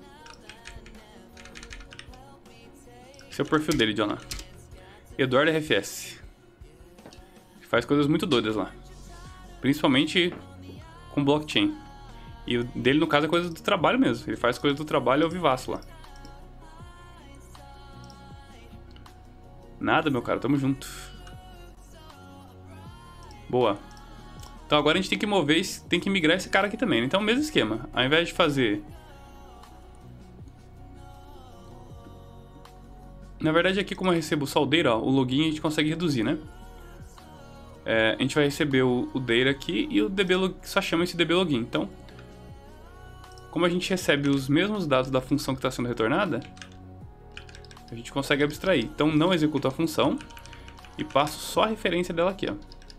Esse é o perfil dele, Jonah. Eduardo R F S. Faz coisas muito doidas lá. Principalmente com blockchain. E o dele, no caso, é coisa do trabalho mesmo. Ele faz coisa do trabalho ao vivaço lá. Nada, meu cara. Tamo junto. Boa. Então agora a gente tem que mover, esse, tem que migrar esse cara aqui também. Então, mesmo esquema. Ao invés de fazer... Na verdade, aqui como eu recebo só o data, ó, o login a gente consegue reduzir, né? É, a gente vai receber o, o data aqui e o D B login, só chama esse D B login. Então, como a gente recebe os mesmos dados da função que está sendo retornada, a gente consegue abstrair. Então, não executo a função e passo só a referência dela aqui, ó.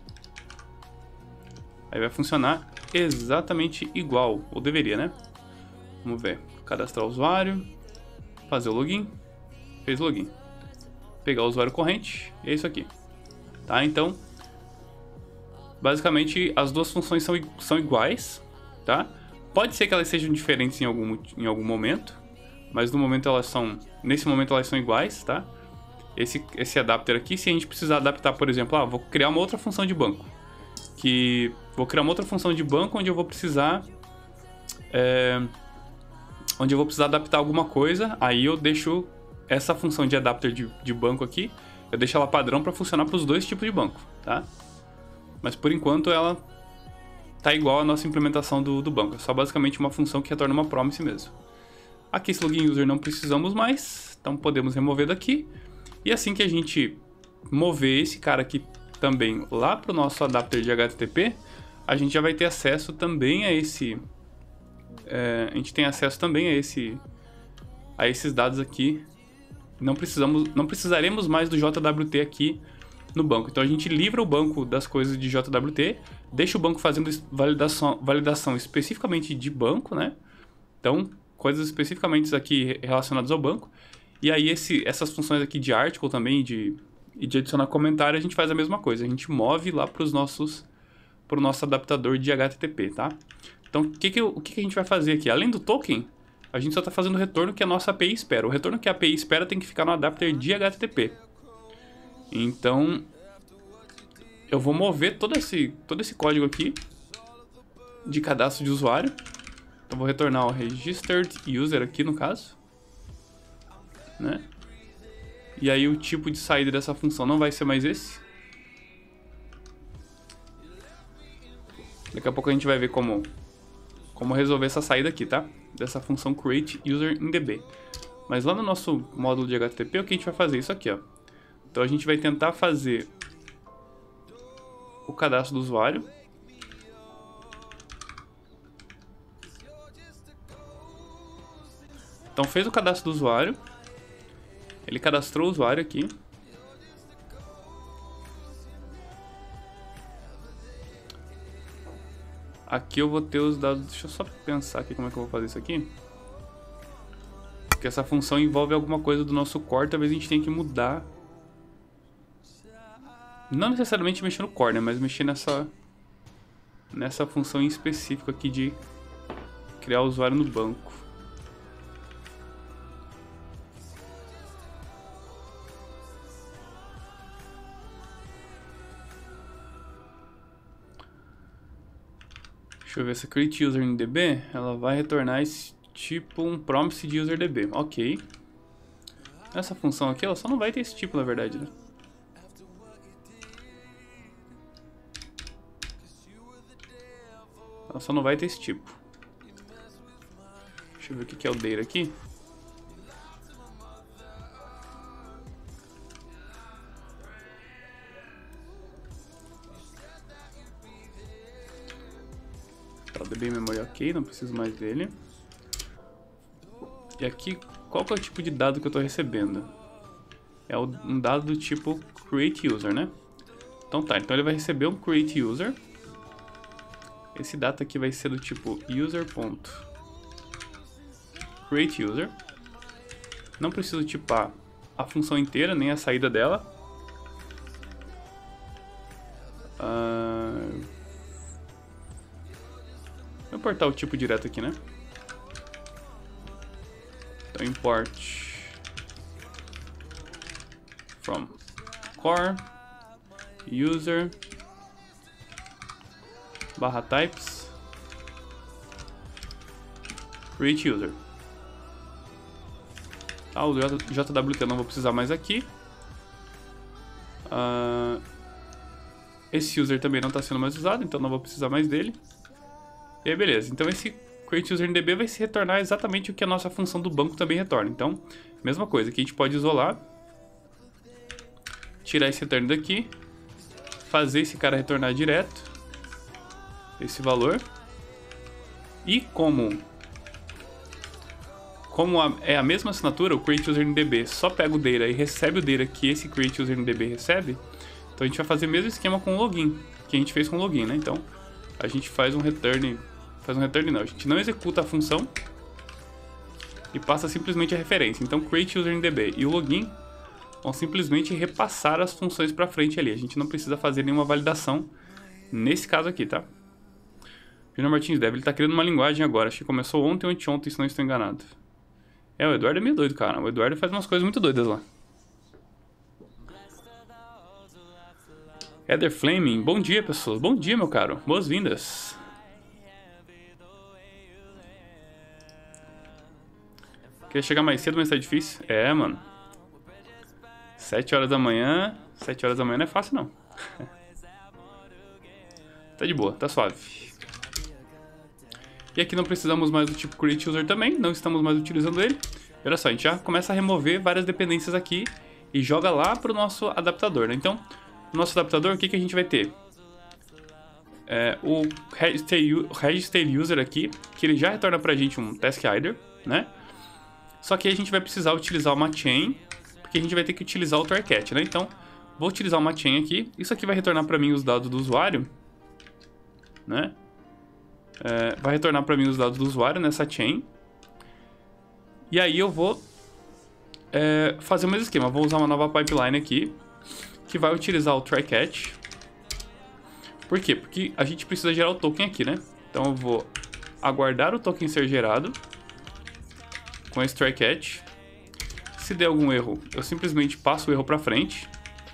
Aí vai funcionar exatamente igual, ou deveria, né? Vamos ver. Cadastrar o usuário, fazer o login, fez o login. Pegar o usuário corrente, e é isso aqui. Tá? Então, basicamente, as duas funções são, são iguais, tá? Pode ser que elas sejam diferentes em algum, em algum momento, mas no momento elas são, nesse momento elas são iguais, tá? Esse, esse adapter aqui, se a gente precisar adaptar, por exemplo, ah, vou criar uma outra função de banco, que vou criar uma outra função de banco onde eu vou precisar, é, onde eu vou precisar adaptar alguma coisa, aí eu deixo essa função de adapter de, de banco aqui, eu deixo ela padrão para funcionar para os dois tipos de banco, tá? Mas por enquanto ela tá igual à nossa implementação do, do banco, é só basicamente uma função que retorna uma promise mesmo. Aqui esse login user não precisamos mais, então podemos remover daqui. E assim que a gente mover esse cara aqui também lá para o nosso adapter de H T T P, a gente já vai ter acesso também a esse... É, a gente tem acesso também a, esse, a esses dados aqui. Não, precisamos, não precisaremos mais do J W T aqui no banco. Então a gente livra o banco das coisas de J W T, deixa o banco fazendo validação, validação especificamente de banco, né? Então... coisas especificamente aqui relacionadas ao banco. E aí esse, essas funções aqui de article também, de, e de adicionar comentário, a gente faz a mesma coisa. A gente move lá para os nossos, para o nosso adaptador de H T T P, tá? Então, o que, que, o que, que a gente vai fazer aqui? Além do token, a gente só está fazendo o retorno que a nossa A P I espera. O retorno que a A P I espera tem que ficar no adapter de H T T P. Então, eu vou mover todo esse, todo esse código aqui de cadastro de usuário. Então vou retornar o registered user aqui no caso, né? E aí o tipo de saída dessa função não vai ser mais esse. Daqui a pouco a gente vai ver como, como resolver essa saída aqui, tá? Dessa função create user in D B. Mas lá no nosso módulo de H T T P, o que a gente vai fazer? Isso aqui, ó. Então a gente vai tentar fazer o cadastro do usuário. Então fez o cadastro do usuário, ele cadastrou o usuário aqui. Aqui eu vou ter os dados, deixa eu só pensar aqui como é que eu vou fazer isso aqui. Porque essa função envolve alguma coisa do nosso core, talvez a gente tenha que mudar. Não necessariamente mexer no core, né, mas mexer nessa, nessa função em específico aqui de criar o usuário no banco. Deixa eu ver, essa create user em D B, ela vai retornar esse tipo um promise de user D B. Ok. Essa função aqui, ela só não vai ter esse tipo, na verdade, né? Ela só não vai ter esse tipo. Deixa eu ver o que é o data aqui. Tá, o D B memory ok, não preciso mais dele. E aqui, qual que é o tipo de dado que eu estou recebendo? É um dado do tipo create user, né? Então tá, então ele vai receber um create user. Esse data aqui vai ser do tipo user.create user. Não preciso tipar a função inteira, nem a saída dela. Uh... Vou importar o tipo direto aqui, né? Então import from core user barra types create user. Ah, o J W T eu não vou precisar mais aqui. Uh, esse user também não está sendo mais usado, então não vou precisar mais dele. E aí, beleza. Então esse create user em D B vai se retornar exatamente o que a nossa função do banco também retorna. Então, mesma coisa, que a gente pode isolar, tirar esse return daqui, fazer esse cara retornar direto esse valor. E como como a, é a mesma assinatura, o create user em D B só pega o data e recebe o data que esse create user em D B recebe. Então a gente vai fazer o mesmo esquema com o login que a gente fez com o login, né? Então a gente faz um return, faz um return não, a gente não executa a função e passa simplesmente a referência. Então create user em D B e o login vão simplesmente repassar as funções para frente ali. A gente não precisa fazer nenhuma validação nesse caso aqui, tá? Júnior Martins Dev, ele tá criando uma linguagem agora. Acho que começou ontem ou anteontem, se não estou enganado. É, o Eduardo é meio doido, cara. O Eduardo faz umas coisas muito doidas lá. Heather Flaming, bom dia, pessoas. Bom dia, meu caro. Boas-vindas. Queria chegar mais cedo, mas tá difícil. É, mano. Sete horas da manhã. Sete horas da manhã não é fácil, não. Tá de boa, tá suave. E aqui não precisamos mais do tipo create user também, não estamos mais utilizando ele. E olha só, a gente já começa a remover várias dependências aqui e joga lá para o nosso adaptador, né? Então, no nosso adaptador, o que, que a gente vai ter? É, o register user aqui, que ele já retorna para a gente um task header, né? Só que a gente vai precisar utilizar uma chain, porque a gente vai ter que utilizar o try-catch, né? Então, vou utilizar uma chain aqui. Isso aqui vai retornar para mim os dados do usuário, né? É, vai retornar para mim os dados do usuário nessa chain. E aí eu vou é, fazer o mesmo esquema. Vou usar uma nova pipeline aqui, que vai utilizar o try-catch. Por quê? Porque a gente precisa gerar o token aqui, né? Então eu vou aguardar o token ser gerado com esse try-catch. Se der algum erro, eu simplesmente passo o erro para frente.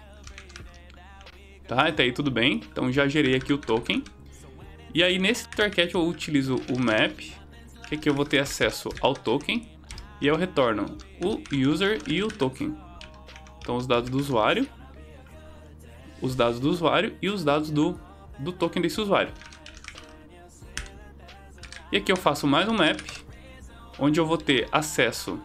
Tá, até aí tudo bem. Então já gerei aqui o token. E aí nesse try-catch eu utilizo o map, que aqui eu vou ter acesso ao token, e eu retorno o user e o token. Então os dados do usuário, os dados do usuário e os dados do, do token desse usuário. E aqui eu faço mais um map, onde eu vou ter acesso,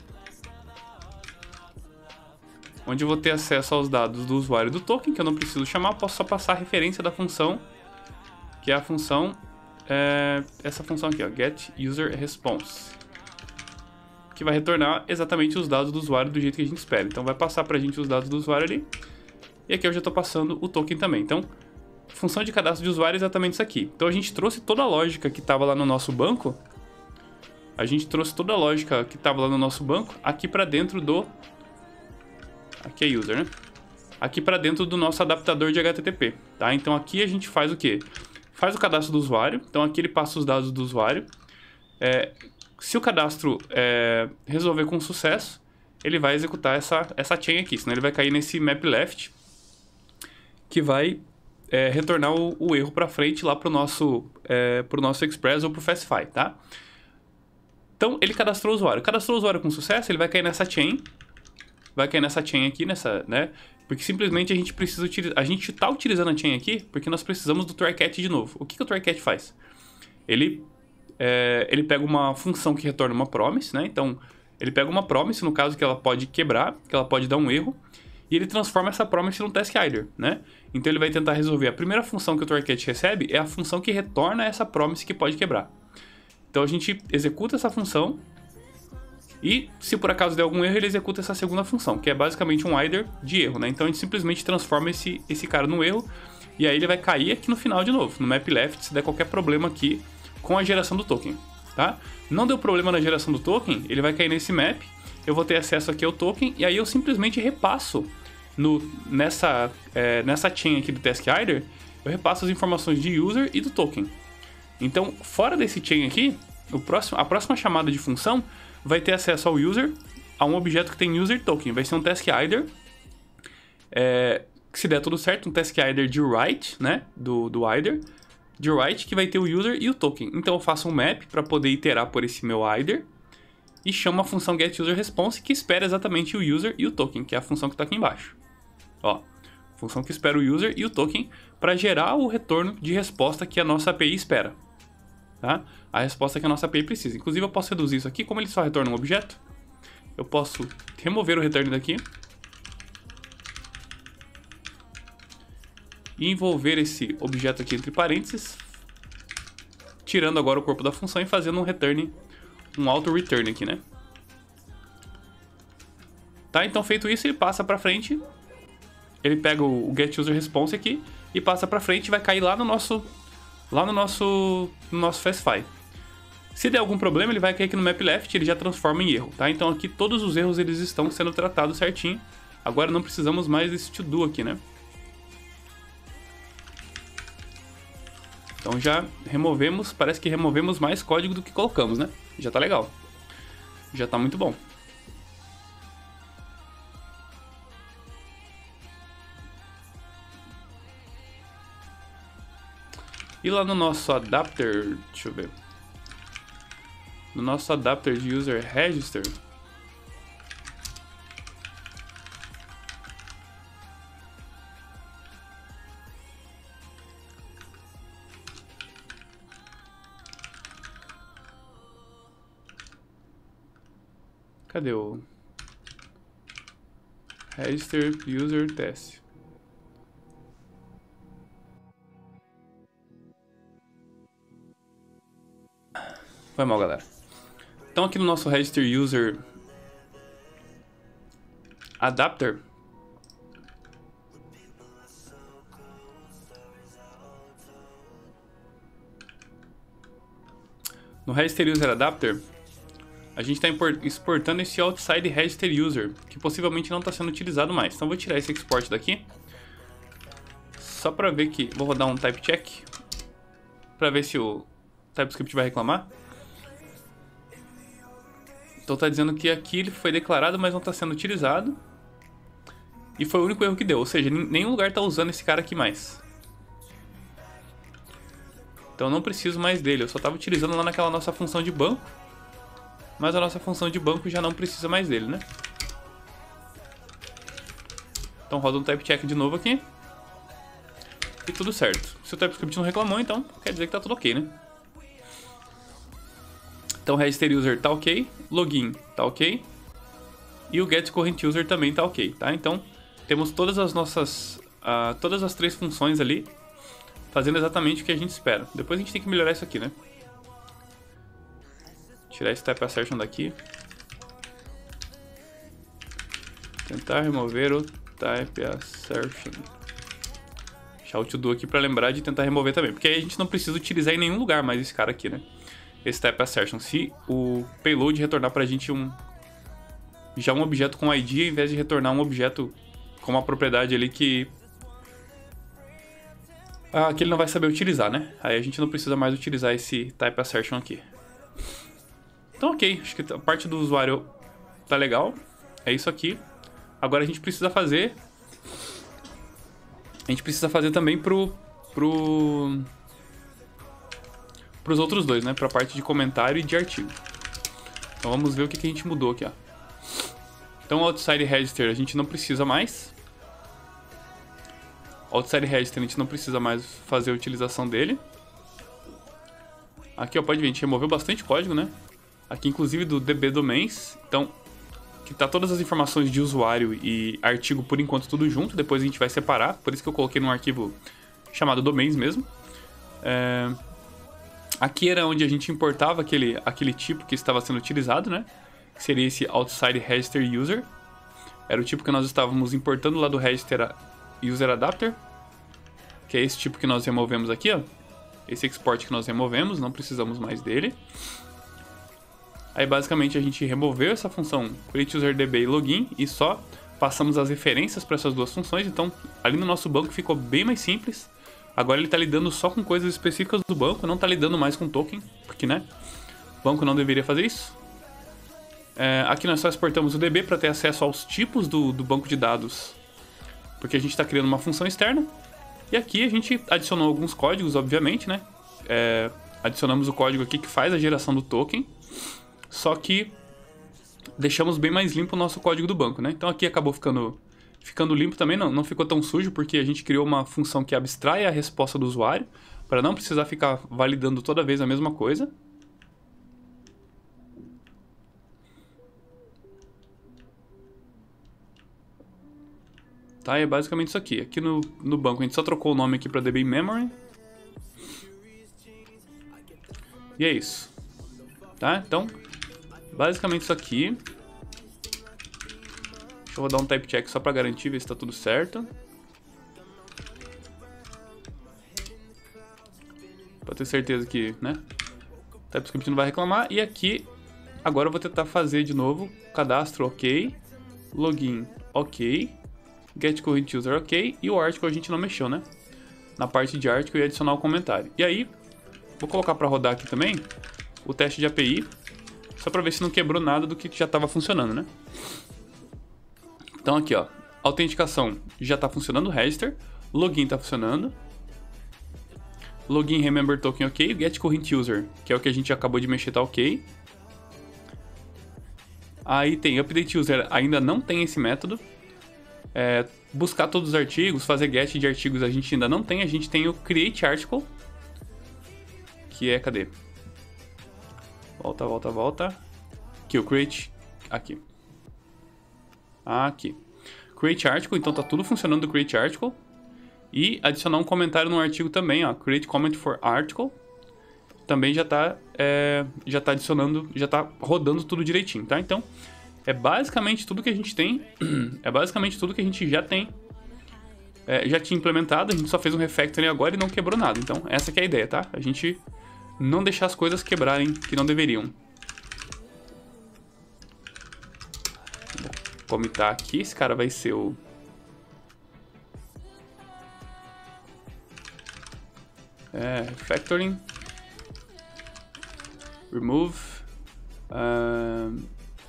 onde eu vou ter acesso aos dados do usuário e do token, que eu não preciso chamar, posso só passar a referência da função, que é a função, é, essa função aqui, ó, getUserResponse, que vai retornar exatamente os dados do usuário do jeito que a gente espera. Então vai passar pra gente os dados do usuário ali, e aqui eu já estou passando o token também. Então, função de cadastro de usuário é exatamente isso aqui. Então a gente trouxe toda a lógica que estava lá no nosso banco, a gente trouxe toda a lógica que estava lá no nosso banco aqui para dentro do, aqui é user, né? Aqui para dentro do nosso adaptador de H T T P, tá? Então aqui a gente faz o quê? Faz o cadastro do usuário, então aqui ele passa os dados do usuário. É, se o cadastro é, resolver com sucesso, ele vai executar essa, essa chain aqui, senão ele vai cair nesse map left, que vai é, retornar o, o erro para frente lá para o nosso, é, pro nosso Express ou para o Fastify, tá? Então ele cadastrou o usuário. Cadastrou o usuário com sucesso, ele vai cair nessa chain, vai cair nessa chain aqui, nessa, né? Porque simplesmente a gente precisa utilizar, a gente está utilizando a chain aqui porque nós precisamos do try-catch de novo. O que, que o try-catch faz? ele, é, ele pega uma função que retorna uma promise, né? Então, ele pega uma promise, no caso que ela pode quebrar, que ela pode dar um erro, e ele transforma essa promise num task header, né? Então ele vai tentar resolver. A primeira função que o Torquete recebe é a função que retorna essa promise que pode quebrar. Então a gente executa essa função e, se por acaso der algum erro, ele executa essa segunda função, que é basicamente um header de erro, né? Então a gente simplesmente transforma esse, esse cara no erro e aí ele vai cair aqui no final de novo, no map left, se der qualquer problema aqui com a geração do token, tá? Não deu problema na geração do token, ele vai cair nesse map, eu vou ter acesso aqui ao token e aí eu simplesmente repasso no, nessa, é, nessa chain aqui do task header, eu repasso as informações de user e do token. Então, fora desse chain aqui, o próximo, a próxima chamada de função vai ter acesso ao user, a um objeto que tem user token. Vai ser um task header, é, que se der tudo certo, um task header de write, né, do, do header, de write que vai ter o user e o token. Então eu faço um map para poder iterar por esse meu header e chamo a função getUserResponse que espera exatamente o user e o token, que é a função que está aqui embaixo. Ó, função que espera o user e o token para gerar o retorno de resposta que a nossa A P I espera. Tá? A resposta que a nossa A P I precisa. Inclusive eu posso reduzir isso aqui, como ele só retorna um objeto, eu posso remover o return daqui e envolver esse objeto aqui entre parênteses, tirando agora o corpo da função e fazendo um return, um auto return aqui, né? Tá, então feito isso, ele passa para frente, ele pega o, o getUserResponse aqui e passa para frente e vai cair lá no nosso lá no nosso no nosso FastFi. Se der algum problema, ele vai cair aqui no map left, ele já transforma em erro, tá? Então aqui todos os erros eles estão sendo tratados certinho. Agora não precisamos mais desse to do aqui, né? Então já removemos, parece que removemos mais código do que colocamos, né? Já tá legal. Já tá muito bom. E lá no nosso adapter, deixa eu ver. No nosso adapter de user register, cadê o register user test? Foi mal, galera. Então aqui no nosso register user adapter, no register user adapter, a gente está exportando esse outside register user, que possivelmente não está sendo utilizado mais. Então vou tirar esse export daqui, só para ver que, vou rodar um type check, para ver se o TypeScript vai reclamar. Então tá dizendo que aqui ele foi declarado, mas não está sendo utilizado. E foi o único erro que deu, ou seja, nenhum lugar está usando esse cara aqui mais. Então eu não preciso mais dele, eu só estava utilizando lá naquela nossa função de banco. Mas a nossa função de banco já não precisa mais dele, né? Então roda um type check de novo aqui. E tudo certo. Se o TypeScript não reclamou, então quer dizer que tá tudo ok, né? Então register user tá ok, login tá ok, e o get current user também tá ok, tá? Então temos todas as nossas, uh, todas as três funções ali fazendo exatamente o que a gente espera. Depois a gente tem que melhorar isso aqui, né? Tirar esse type assertion daqui. Tentar remover o type assertion. Deixar o to do aqui para lembrar de tentar remover também, porque aí a gente não precisa utilizar em nenhum lugar mais esse cara aqui, né? Esse type assertion, se o payload retornar pra gente um já um objeto com I D, ao invés de retornar um objeto com uma propriedade ali que ah, que ele não vai saber utilizar, né? Aí a gente não precisa mais utilizar esse type assertion aqui. Então ok, acho que a parte do usuário tá legal, é isso aqui. Agora a gente precisa fazer a gente precisa fazer também pro pro para os outros dois, né? Para a parte de comentário e de artigo. Então vamos ver o que, que a gente mudou aqui, ó. Então outside register a gente não precisa mais. Outside register a gente não precisa mais fazer a utilização dele. Aqui, ó, pode ver, a gente removeu bastante código, né? Aqui, inclusive, do D B Domains. Então, que tá todas as informações de usuário e artigo, por enquanto, tudo junto. Depois a gente vai separar. Por isso que eu coloquei num arquivo chamado domains mesmo. É... Aqui era onde a gente importava aquele, aquele tipo que estava sendo utilizado, né? Que seria esse outside register user. Era o tipo que nós estávamos importando lá do register user adapter. Que é esse tipo que nós removemos aqui, ó. Esse export que nós removemos, não precisamos mais dele. Aí basicamente a gente removeu essa função createUserDB e login e só passamos as referências para essas duas funções. Então ali no nosso banco ficou bem mais simples. Agora ele está lidando só com coisas específicas do banco, não está lidando mais com token, porque né, o banco não deveria fazer isso. É, aqui nós só exportamos o D B para ter acesso aos tipos do, do banco de dados, porque a gente está criando uma função externa. E aqui a gente adicionou alguns códigos, obviamente, né? É, adicionamos o código aqui que faz a geração do token, só que deixamos bem mais limpo o nosso código do banco, né? Então aqui acabou ficando, ficando limpo também, não, não ficou tão sujo, porque a gente criou uma função que abstrai a resposta do usuário, para não precisar ficar validando toda vez a mesma coisa. Tá, é basicamente isso aqui. Aqui no, no banco a gente só trocou o nome aqui para D B Memory. E é isso. Tá, então, basicamente isso aqui. Eu vou dar um type check só para garantir, ver se está tudo certo. Para ter certeza que, né, TypeScript não vai reclamar. E aqui, agora eu vou tentar fazer de novo. Cadastro ok. Login ok. Get current user ok, e o article a gente não mexeu, né? Na parte de article e adicionar o comentário. E aí, vou colocar para rodar aqui também o teste de A P I, só para ver se não quebrou nada do que já estava funcionando, né? Então aqui, ó, autenticação já está funcionando, register, login está funcionando, login remember token ok, get current user, que é o que a gente acabou de mexer, tá ok. Aí tem update user, ainda não tem esse método. É, buscar todos os artigos, fazer get de artigos a gente ainda não tem, a gente tem o create article, que é, cadê? Volta, volta, volta. Aqui, o create, aqui. Aqui. Create article, então tá tudo funcionando do create article. E adicionar um comentário no artigo também, ó, create comment for article. Também já tá, é, já tá adicionando, já tá rodando tudo direitinho, tá? Então, é basicamente tudo que a gente tem, é basicamente tudo que a gente já tem, é, já tinha implementado, a gente só fez um refactoring agora e não quebrou nada. Então essa que é a ideia, tá? A gente não deixar as coisas quebrarem que não deveriam. Vou comitar aqui, esse cara vai ser o... É, refactoring. Remove. Um...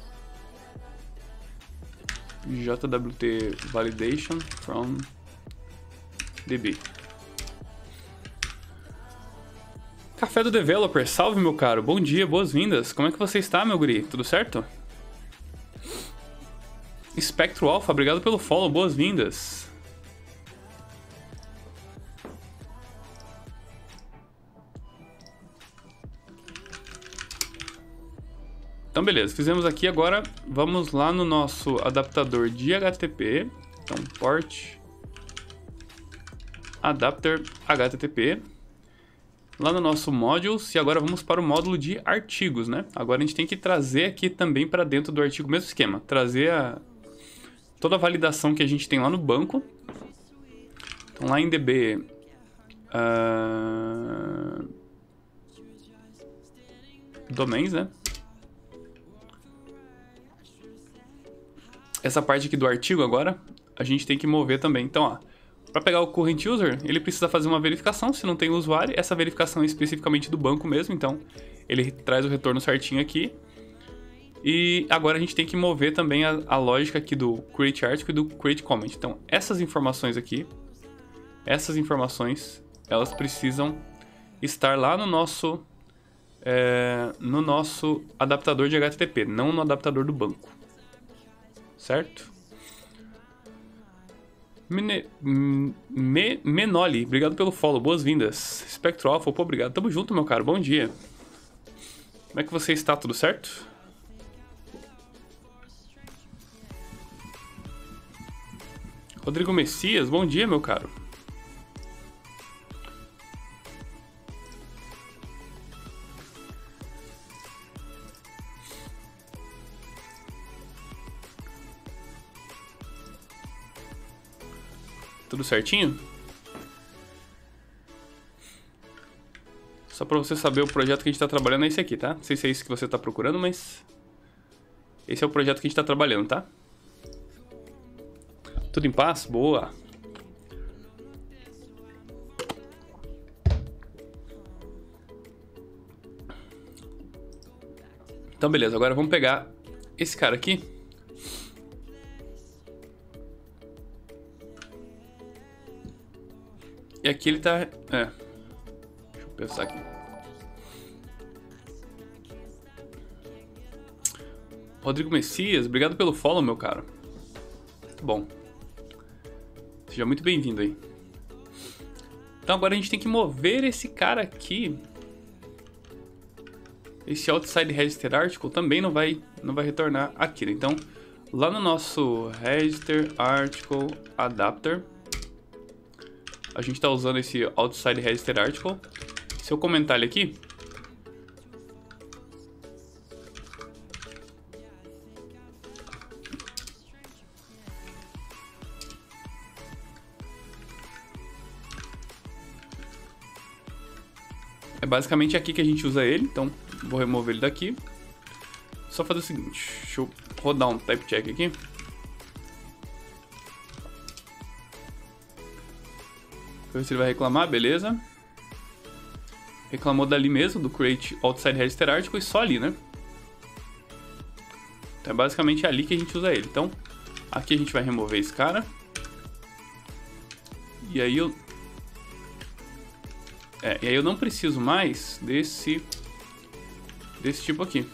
J W T validation from D B. Café do Developer, salve meu caro, bom dia, boas-vindas. Como é que você está, meu guri? Tudo certo? Spectro Alpha, obrigado pelo follow, boas-vindas. Então beleza, fizemos aqui, agora vamos lá no nosso adaptador de H T T P. Então port adapter H T T P. Lá no nosso modules, e agora vamos para o módulo de artigos, né? Agora a gente tem que trazer aqui também para dentro do artigo o mesmo esquema. Trazer a, toda a validação que a gente tem lá no banco. Então lá em D B... Uh, domains, né? Essa parte aqui do artigo agora, a gente tem que mover também. Então, ó, para pegar o current user, ele precisa fazer uma verificação, se não tem o usuário. Essa verificação é especificamente do banco mesmo, então ele traz o retorno certinho aqui. E agora a gente tem que mover também a, a lógica aqui do create article e do create comment. Então, essas informações aqui, essas informações, elas precisam estar lá no nosso, é, no nosso adaptador de H T T P, não no adaptador do banco. Certo? Mene, me, Menoli, obrigado pelo follow, boas-vindas. Spectro Alpha, pô, obrigado. Tamo junto, meu caro, bom dia. Como é que você está? Tudo certo? Rodrigo Messias, bom dia, meu caro. Tudo certinho? Só pra você saber, o projeto que a gente tá trabalhando é esse aqui, tá? Não sei se é isso que você tá procurando, mas... esse é o projeto que a gente tá trabalhando, tá? Tudo em paz? Boa! Então, beleza. Agora vamos pegar esse cara aqui. E aqui ele tá... é. Deixa eu pensar aqui. Rodrigo Messias, obrigado pelo follow, meu cara. Muito bom. Seja muito bem-vindo aí. Então agora a gente tem que mover esse cara aqui. Esse outside register article também não vai, não vai retornar aqui. Então, lá no nosso register article adapter, a gente está usando esse outside register article. Se eu comentar ele aqui, é basicamente aqui que a gente usa ele. Então, vou remover ele daqui. Só fazer o seguinte, deixa eu rodar um type check aqui. Pra ver se ele vai reclamar, beleza. Reclamou dali mesmo, do create outside register article, e só ali, né? Então é basicamente ali que a gente usa ele. Então, aqui a gente vai remover esse cara. E aí eu... É, e aí eu não preciso mais desse... desse tipo aqui.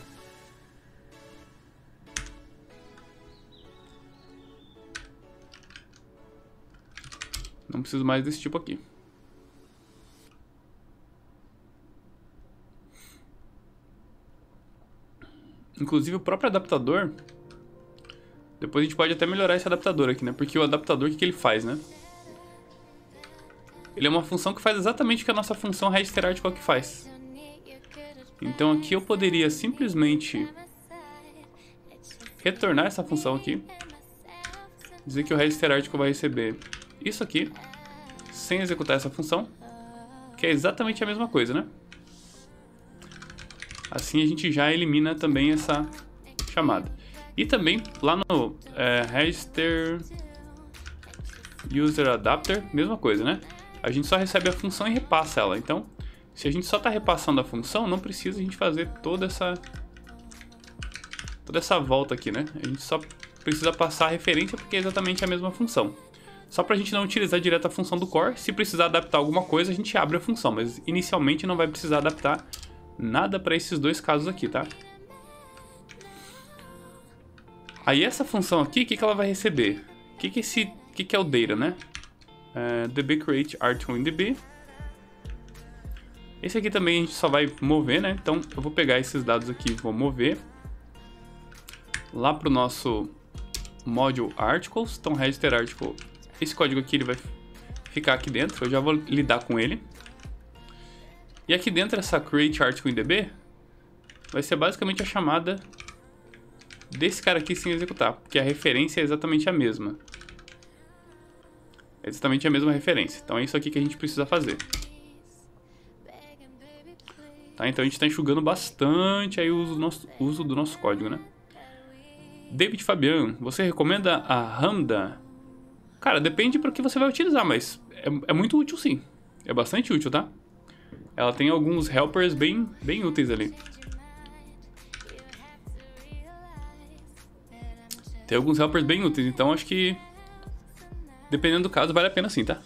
Não preciso mais desse tipo aqui. Inclusive o próprio adaptador, depois a gente pode até melhorar esse adaptador aqui, né? Porque o adaptador, o que, que ele faz, né? Ele é uma função que faz exatamente o que a nossa função register article aqui faz. Então aqui eu poderia simplesmente retornar essa função aqui, dizer que o register article vai receber isso aqui, sem executar essa função, que é exatamente a mesma coisa, né? Assim a gente já elimina também essa chamada. E também lá no é, register user adapter, mesma coisa, né? A gente só recebe a função e repassa ela. Então, se a gente só está repassando a função, não precisa a gente fazer toda essa toda essa volta aqui, né? A gente só precisa passar a referência porque é exatamente a mesma função. Só para a gente não utilizar direto a função do core. Se precisar adaptar alguma coisa, a gente abre a função, mas inicialmente não vai precisar adaptar nada para esses dois casos aqui, tá? Aí essa função aqui, o que, que ela vai receber? O que, que, esse, que, que é o data, né? É, db create article in db. Esse aqui também a gente só vai mover, né? Então eu vou pegar esses dados aqui e vou mover lá para o nosso module articles. Então register article, esse código aqui ele vai ficar aqui dentro. Eu já vou lidar com ele. E aqui dentro essa create article in db vai ser basicamente a chamada desse cara aqui sem executar, porque a referência é exatamente a mesma. É exatamente a mesma referência. Então é isso aqui que a gente precisa fazer. Tá, então a gente está enxugando bastante aí o uso do nosso, uso do nosso código, né? David Fabian, você recomenda a Ramda? Cara, depende para que você vai utilizar, mas é, é muito útil sim. É bastante útil, tá? Ela tem alguns helpers bem, bem úteis ali. Tem alguns helpers bem úteis, então acho que dependendo do caso vale a pena sim, tá?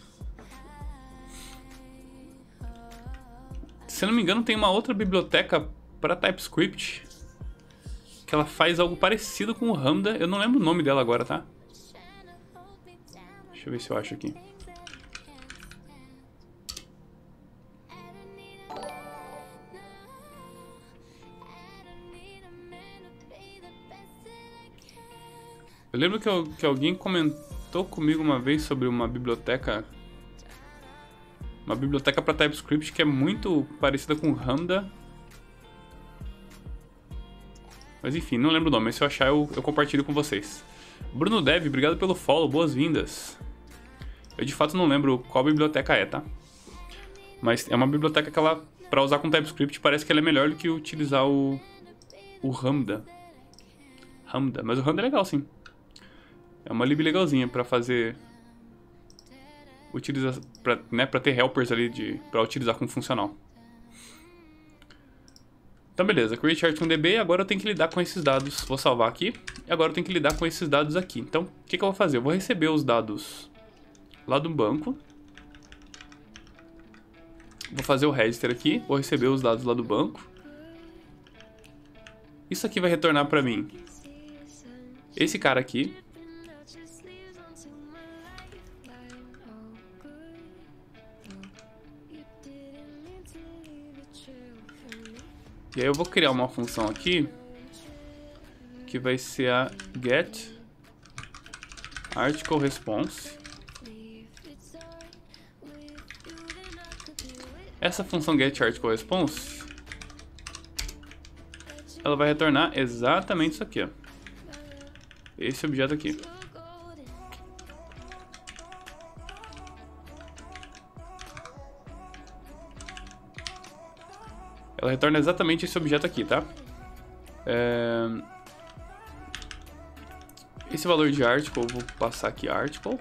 Se eu não me engano tem uma outra biblioteca para TypeScript que ela faz algo parecido com o Ramda. Eu não lembro o nome dela agora, tá? Deixa eu ver se eu acho aqui. Eu lembro que, eu, que alguém comentou comigo uma vez sobre uma biblioteca... Uma biblioteca para TypeScript que é muito parecida com Lambda. Mas enfim, não lembro o nome. Se eu achar, eu, eu compartilho com vocês. Bruno Dev, obrigado pelo follow. Boas-vindas. Eu de fato não lembro qual biblioteca é, tá? Mas é uma biblioteca que ela, para usar com TypeScript, parece que ela é melhor do que utilizar o, o Lambda. Lambda. Mas o Lambda é legal, sim. É uma lib legalzinha para fazer... Utiliza, pra, né, pra ter helpers ali de, pra utilizar como funcional. Então beleza, create article D B, agora eu tenho que lidar com esses dados. Vou salvar aqui. E agora eu tenho que lidar com esses dados aqui. Então, o que, que eu vou fazer? Eu vou receber os dados lá do banco. Vou fazer o register aqui. Vou receber os dados lá do banco. Isso aqui vai retornar pra mim esse cara aqui. E aí eu vou criar uma função aqui que vai ser a get article response. Essa função get article response, ela vai retornar exatamente isso aqui, ó. Esse objeto aqui. Ela retorna exatamente esse objeto aqui, tá? É... Esse valor de article, eu vou passar aqui article.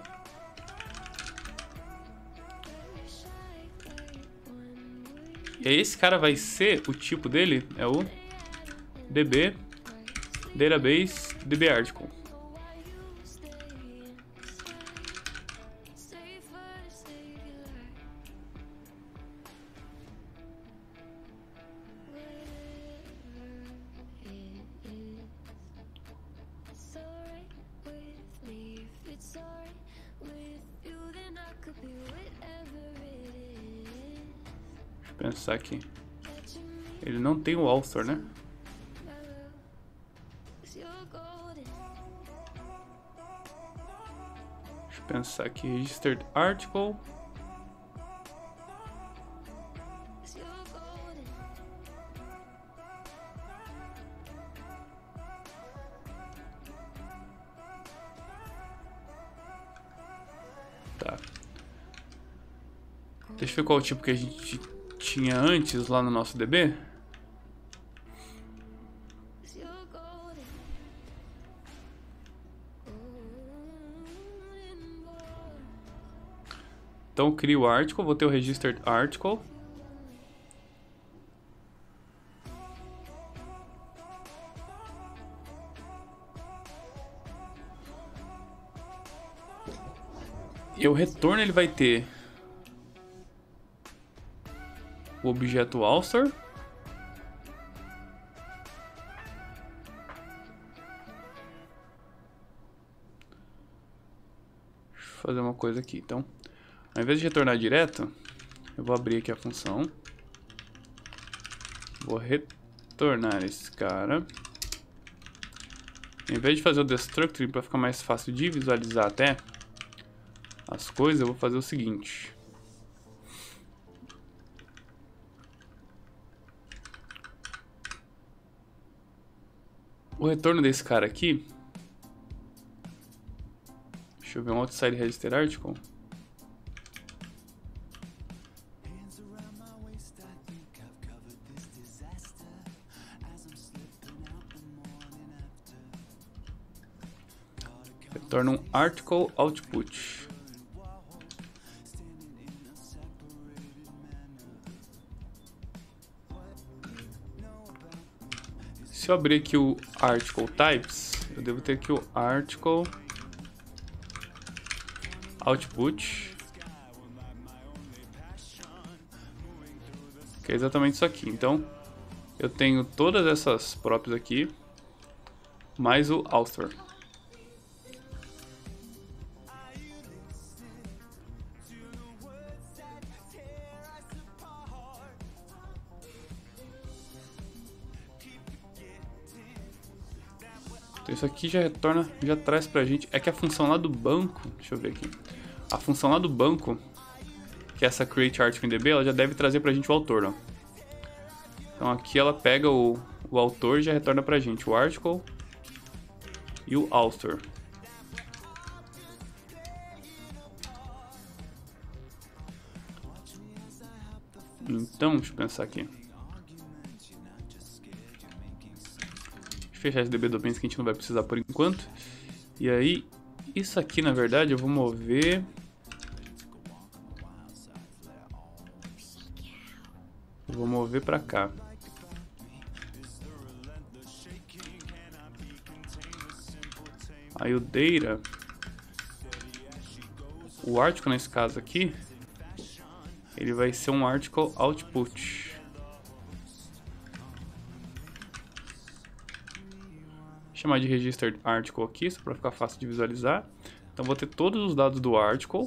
E aí esse cara vai ser, o tipo dele é o db database db article. Pensar aqui. Ele não tem o author, né? Deixa eu pensar aqui. Registered article. Tá. Deixa eu ver qual é o tipo que a gente tinha antes lá no nosso D B. Então eu crio o article, vou ter o registered article. E o retorno ele vai ter o objeto author. Deixa eu fazer uma coisa aqui, então. Ao invés de retornar direto, eu vou abrir aqui a função. Vou retornar esse cara. Em vez de fazer o destructor para ficar mais fácil de visualizar até as coisas, eu vou fazer o seguinte. O retorno desse cara aqui. Deixa eu ver um outside register article. Retorna um article output. Se eu abrir aqui o article types, eu devo ter aqui o article output, que é exatamente isso aqui. Então eu tenho todas essas props aqui, mais o author. Isso aqui já retorna, já traz pra gente. É que a função lá do banco, deixa eu ver aqui. A função lá do banco, que é essa create article in D B, ela já deve trazer pra gente o autor, ó. Então aqui ela pega o, o autor e já retorna pra gente o article e o author. Então, deixa eu pensar aqui. Fechar esse D B Domains que a gente não vai precisar por enquanto. E aí, isso aqui na verdade eu vou mover. Eu vou mover pra cá. Aí o data, o article nesse caso aqui, ele vai ser um article output. Chamar de registered article aqui, só para ficar fácil de visualizar. Então vou ter todos os dados do article.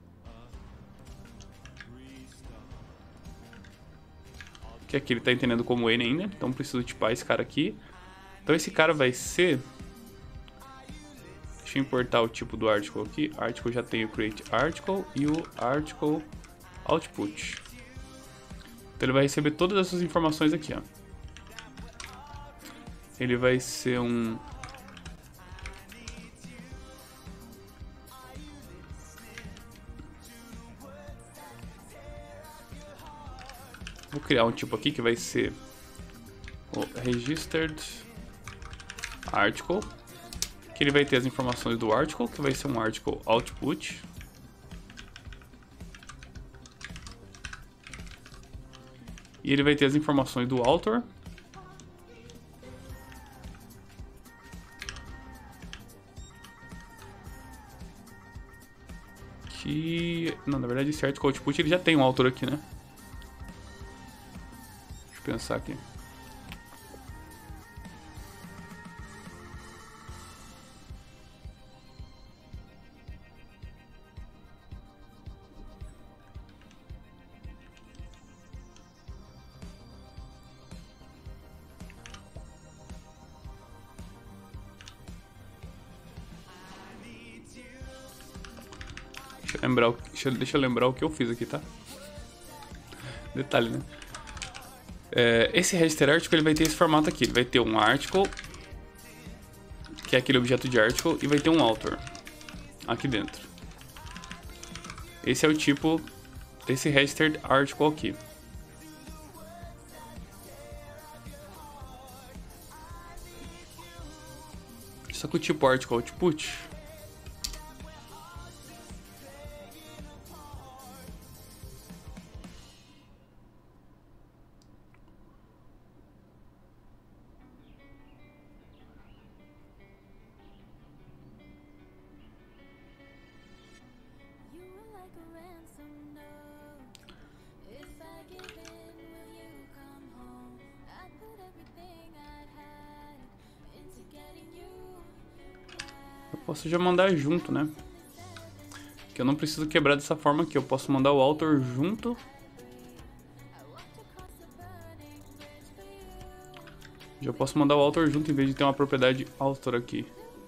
Que aqui ele está entendendo como N ainda, então preciso tipar esse cara aqui. Então esse cara vai ser... Deixa eu importar o tipo do article aqui. Article já tem o create article e o article output. Então ele vai receber todas essas informações aqui, ó. Ele vai ser um... Vou criar um tipo aqui que vai ser o registered article, que ele vai ter as informações do article, que vai ser um article output. E ele vai ter as informações do author. Que... Não, na verdade esse article output ele já tem um author aqui, né? Deixa eu pensar aqui. Deixa eu lembrar, deixa, deixa eu lembrar o que eu fiz aqui, tá? Detalhe, né? É, esse register article ele vai ter esse formato aqui. Ele vai ter um article, que é aquele objeto de article, e vai ter um author aqui dentro. Esse é o tipo desse registered article aqui. Só que o tipo article output eu posso já mandar junto, né? Que eu não preciso quebrar dessa forma aqui. Eu posso mandar o author junto. Já posso mandar o author junto em vez de ter uma propriedade author aqui.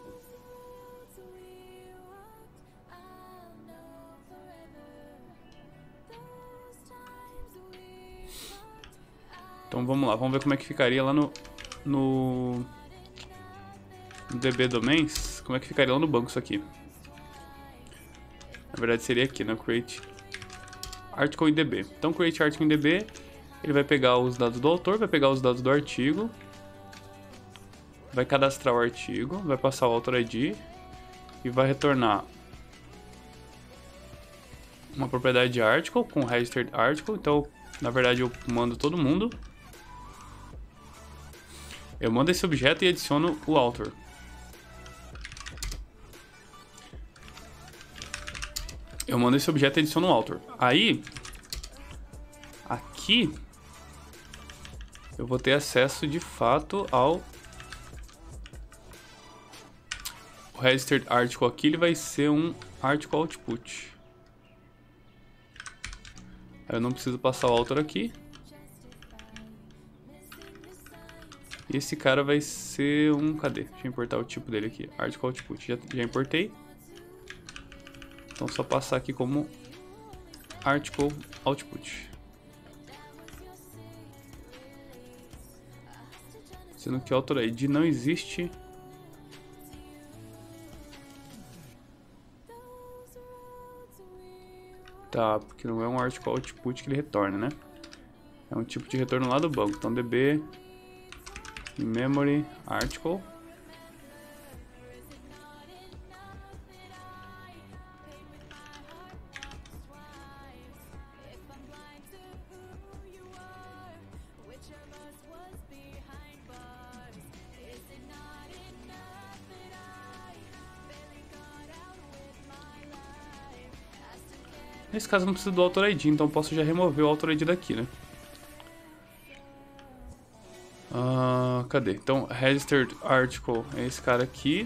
Então vamos lá, vamos ver como é que ficaria lá no, no, no D B Domains. Como é que ficaria lá no banco isso aqui? Na verdade seria aqui, né? Create article in D B. Então create article in D B, ele vai pegar os dados do autor, vai pegar os dados do artigo, vai cadastrar o artigo, vai passar o author I D e vai retornar uma propriedade de article com registered article. Então, na verdade, eu mando todo mundo. Eu mando esse objeto e adiciono o author. Eu mando esse objeto e adiciono o author. Aí, aqui, eu vou ter acesso de fato ao o registered article aqui. Ele vai ser um article output. Eu não preciso passar o author aqui. E esse cara vai ser um... Cadê? Deixa eu importar o tipo dele aqui. Article Output. Já, já importei. Então só passar aqui como Article Output. Sendo que o Author I D não existe. Tá, porque não é um Article Output que ele retorna, né? É um tipo de retorno lá do banco. Então db memory article. Nesse caso eu não preciso do Author I D, então eu posso já remover o Author I D daqui, né? Ah, cadê? Então, Registered Article é esse cara aqui.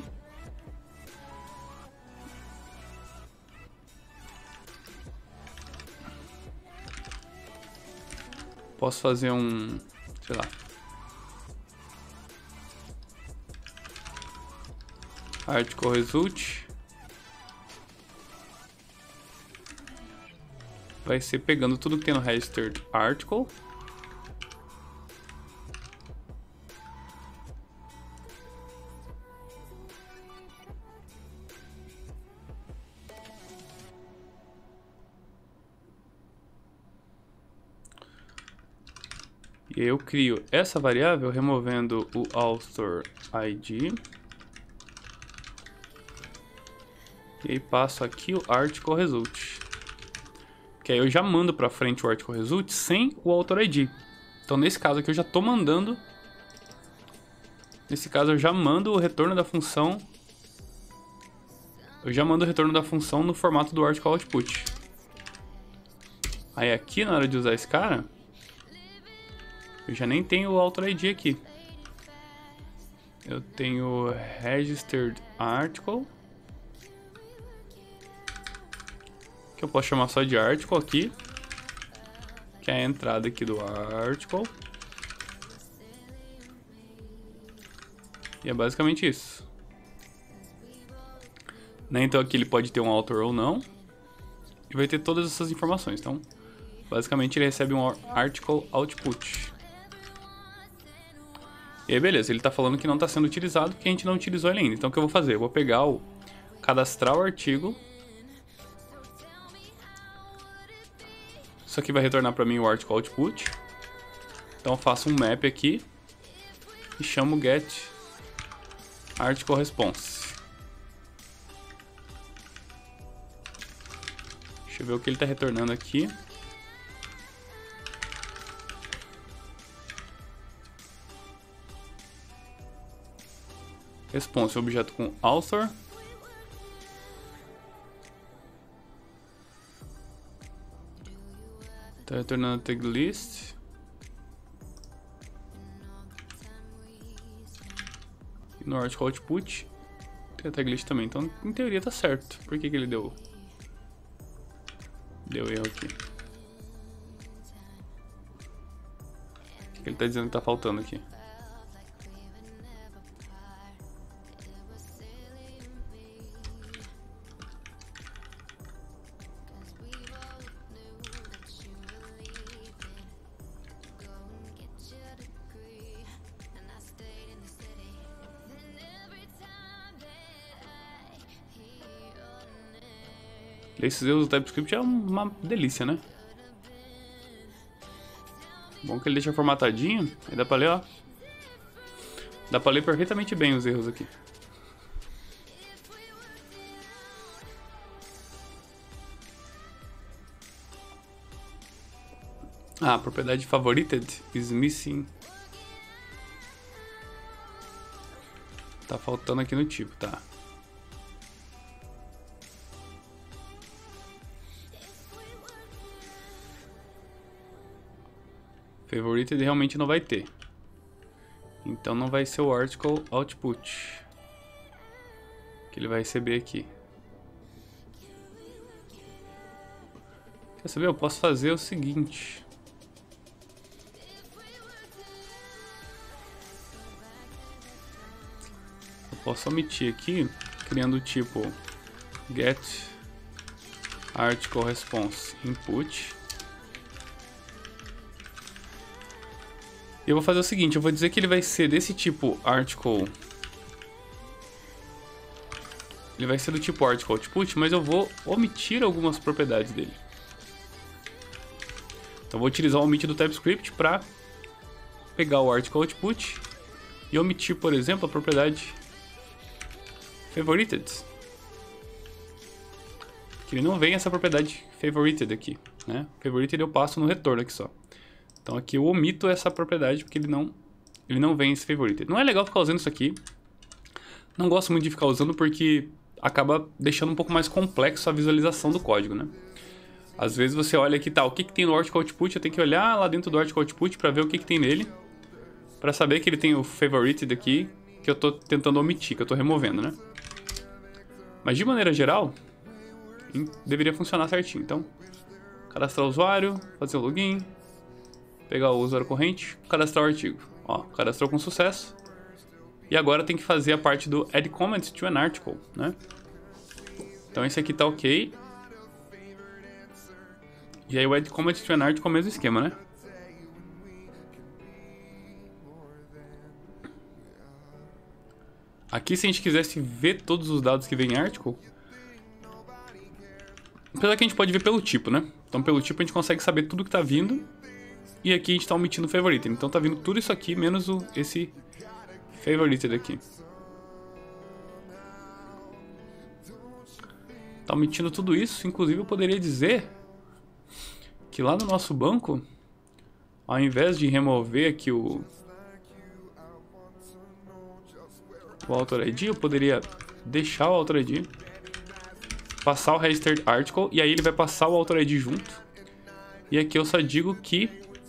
Posso fazer um... sei lá... Article Result. Vai ser pegando tudo que tem no Registered Article. E eu crio essa variável removendo o Author I D. E aí passo aqui o Article Result. Que aí eu já mando pra frente o Article Result sem o Author I D. Então nesse caso aqui eu já tô mandando. Nesse caso eu já mando o retorno da função. Eu já mando o retorno da função no formato do Article Output. Aí aqui na hora de usar esse cara, eu já nem tenho o Author I D aqui. Eu tenho Registered Article. Que eu posso chamar só de Article aqui. Que é a entrada aqui do Article. E é basicamente isso. Né? Então aqui ele pode ter um author ou não. E vai ter todas essas informações. Então, basicamente ele recebe um Article Output. E aí beleza, ele está falando que não está sendo utilizado porque a gente não utilizou ele ainda. Então o que eu vou fazer? Eu vou pegar o... cadastrar o artigo. Isso aqui vai retornar para mim o Article Output. Então eu faço um map aqui. E chamo get Article Response. Deixa eu ver o que ele está retornando aqui. Response, objeto com author. Está retornando tag list. E no article output tem a tag list também. Então, em teoria, tá certo. Por que que ele deu... Deu erro aqui? O que ele tá dizendo que tá faltando aqui? Esses erros do TypeScript é uma delícia, né? Bom que ele deixa formatadinho, aí dá pra ler, ó. Dá pra ler perfeitamente bem os erros aqui. Ah, a propriedade favorited is missing. Tá faltando aqui no tipo, tá? Favorited realmente não vai ter. Então não vai ser o Article Output que ele vai receber aqui. Quer saber? Eu posso fazer o seguinte. Posso omitir aqui, criando o tipo get article response input. E eu vou fazer o seguinte, eu vou dizer que ele vai ser desse tipo article. Ele vai ser do tipo article output, mas eu vou omitir algumas propriedades dele. Então vou utilizar o omit do TypeScript para pegar o article output e omitir, por exemplo, a propriedade favorited. Que ele não vem essa propriedade favorited aqui, né? Favorited eu passo no retorno aqui só. Então aqui eu omito essa propriedade porque ele não, ele não vem esse favorited. Não é legal ficar usando isso aqui. Não gosto muito de ficar usando porque acaba deixando um pouco mais complexo a visualização do código, né? Às vezes você olha aqui, tá, o que, que tem no article output, eu tenho que olhar lá dentro do article output para ver o que, que tem nele, para saber que ele tem o favorited aqui, que eu tô tentando omitir, que eu tô removendo, né? Mas de maneira geral, deveria funcionar certinho. Então, cadastrar o usuário, fazer o login, pegar o usuário corrente, cadastrar o artigo. Ó, cadastrou com sucesso. E agora tem que fazer a parte do add comment to an article, né? Então esse aqui tá ok. E aí o add comment to an article é o mesmo esquema, né? Aqui, se a gente quisesse ver todos os dados que vem em article, apesar que a gente pode ver pelo tipo, né? Então pelo tipo a gente consegue saber tudo que tá vindo. E aqui a gente tá omitindo o favorite. Então tá vindo tudo isso aqui, menos o, esse favorited aqui. Tá omitindo tudo isso. Inclusive eu poderia dizer que lá no nosso banco, ao invés de remover aqui o, o author I D, eu poderia deixar o author I D, passar o registered article, e aí ele vai passar o author I D junto. E aqui eu só digo que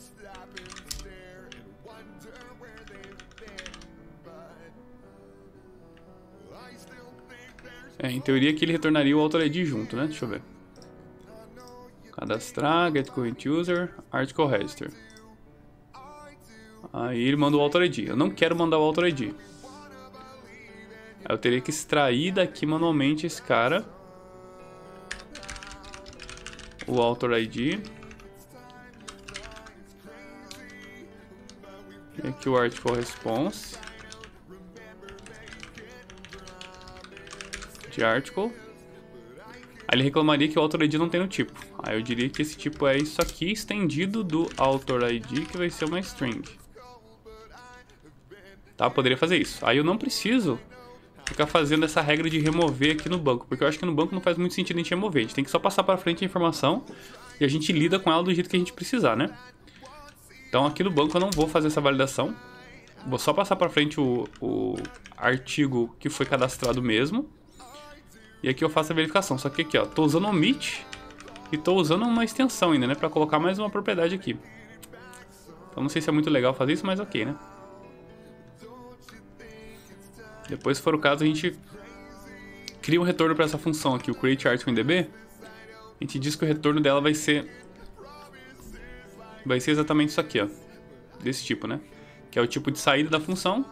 é, em teoria que ele retornaria o author I D junto, né? Deixa eu ver. Cadastrar, get current user, article register. Aí ele manda o author I D. Eu não quero mandar o author I D. Aí eu teria que extrair daqui manualmente esse cara. O author I D. E aqui o article response. De article. Aí ele reclamaria que o author I D não tem no tipo. Aí eu diria que esse tipo é isso aqui, estendido do author I D, que vai ser uma string. Tá, eu poderia fazer isso. Aí eu não preciso ficar fazendo essa regra de remover aqui no banco, porque eu acho que no banco não faz muito sentido a gente remover. A gente tem que só passar para frente a informação e a gente lida com ela do jeito que a gente precisar, né? Então aqui no banco eu não vou fazer essa validação. Vou só passar para frente o, o artigo que foi cadastrado mesmo. E aqui eu faço a verificação. Só que aqui, ó, tô usando o omit e tô usando uma extensão ainda, né? Pra colocar mais uma propriedade aqui. Então não sei se é muito legal fazer isso, mas ok, né? Depois, se for o caso, a gente cria um retorno para essa função aqui, o createArticleInDB. A gente diz que o retorno dela vai ser vai ser exatamente isso aqui, ó, desse tipo, né? Que é o tipo de saída da função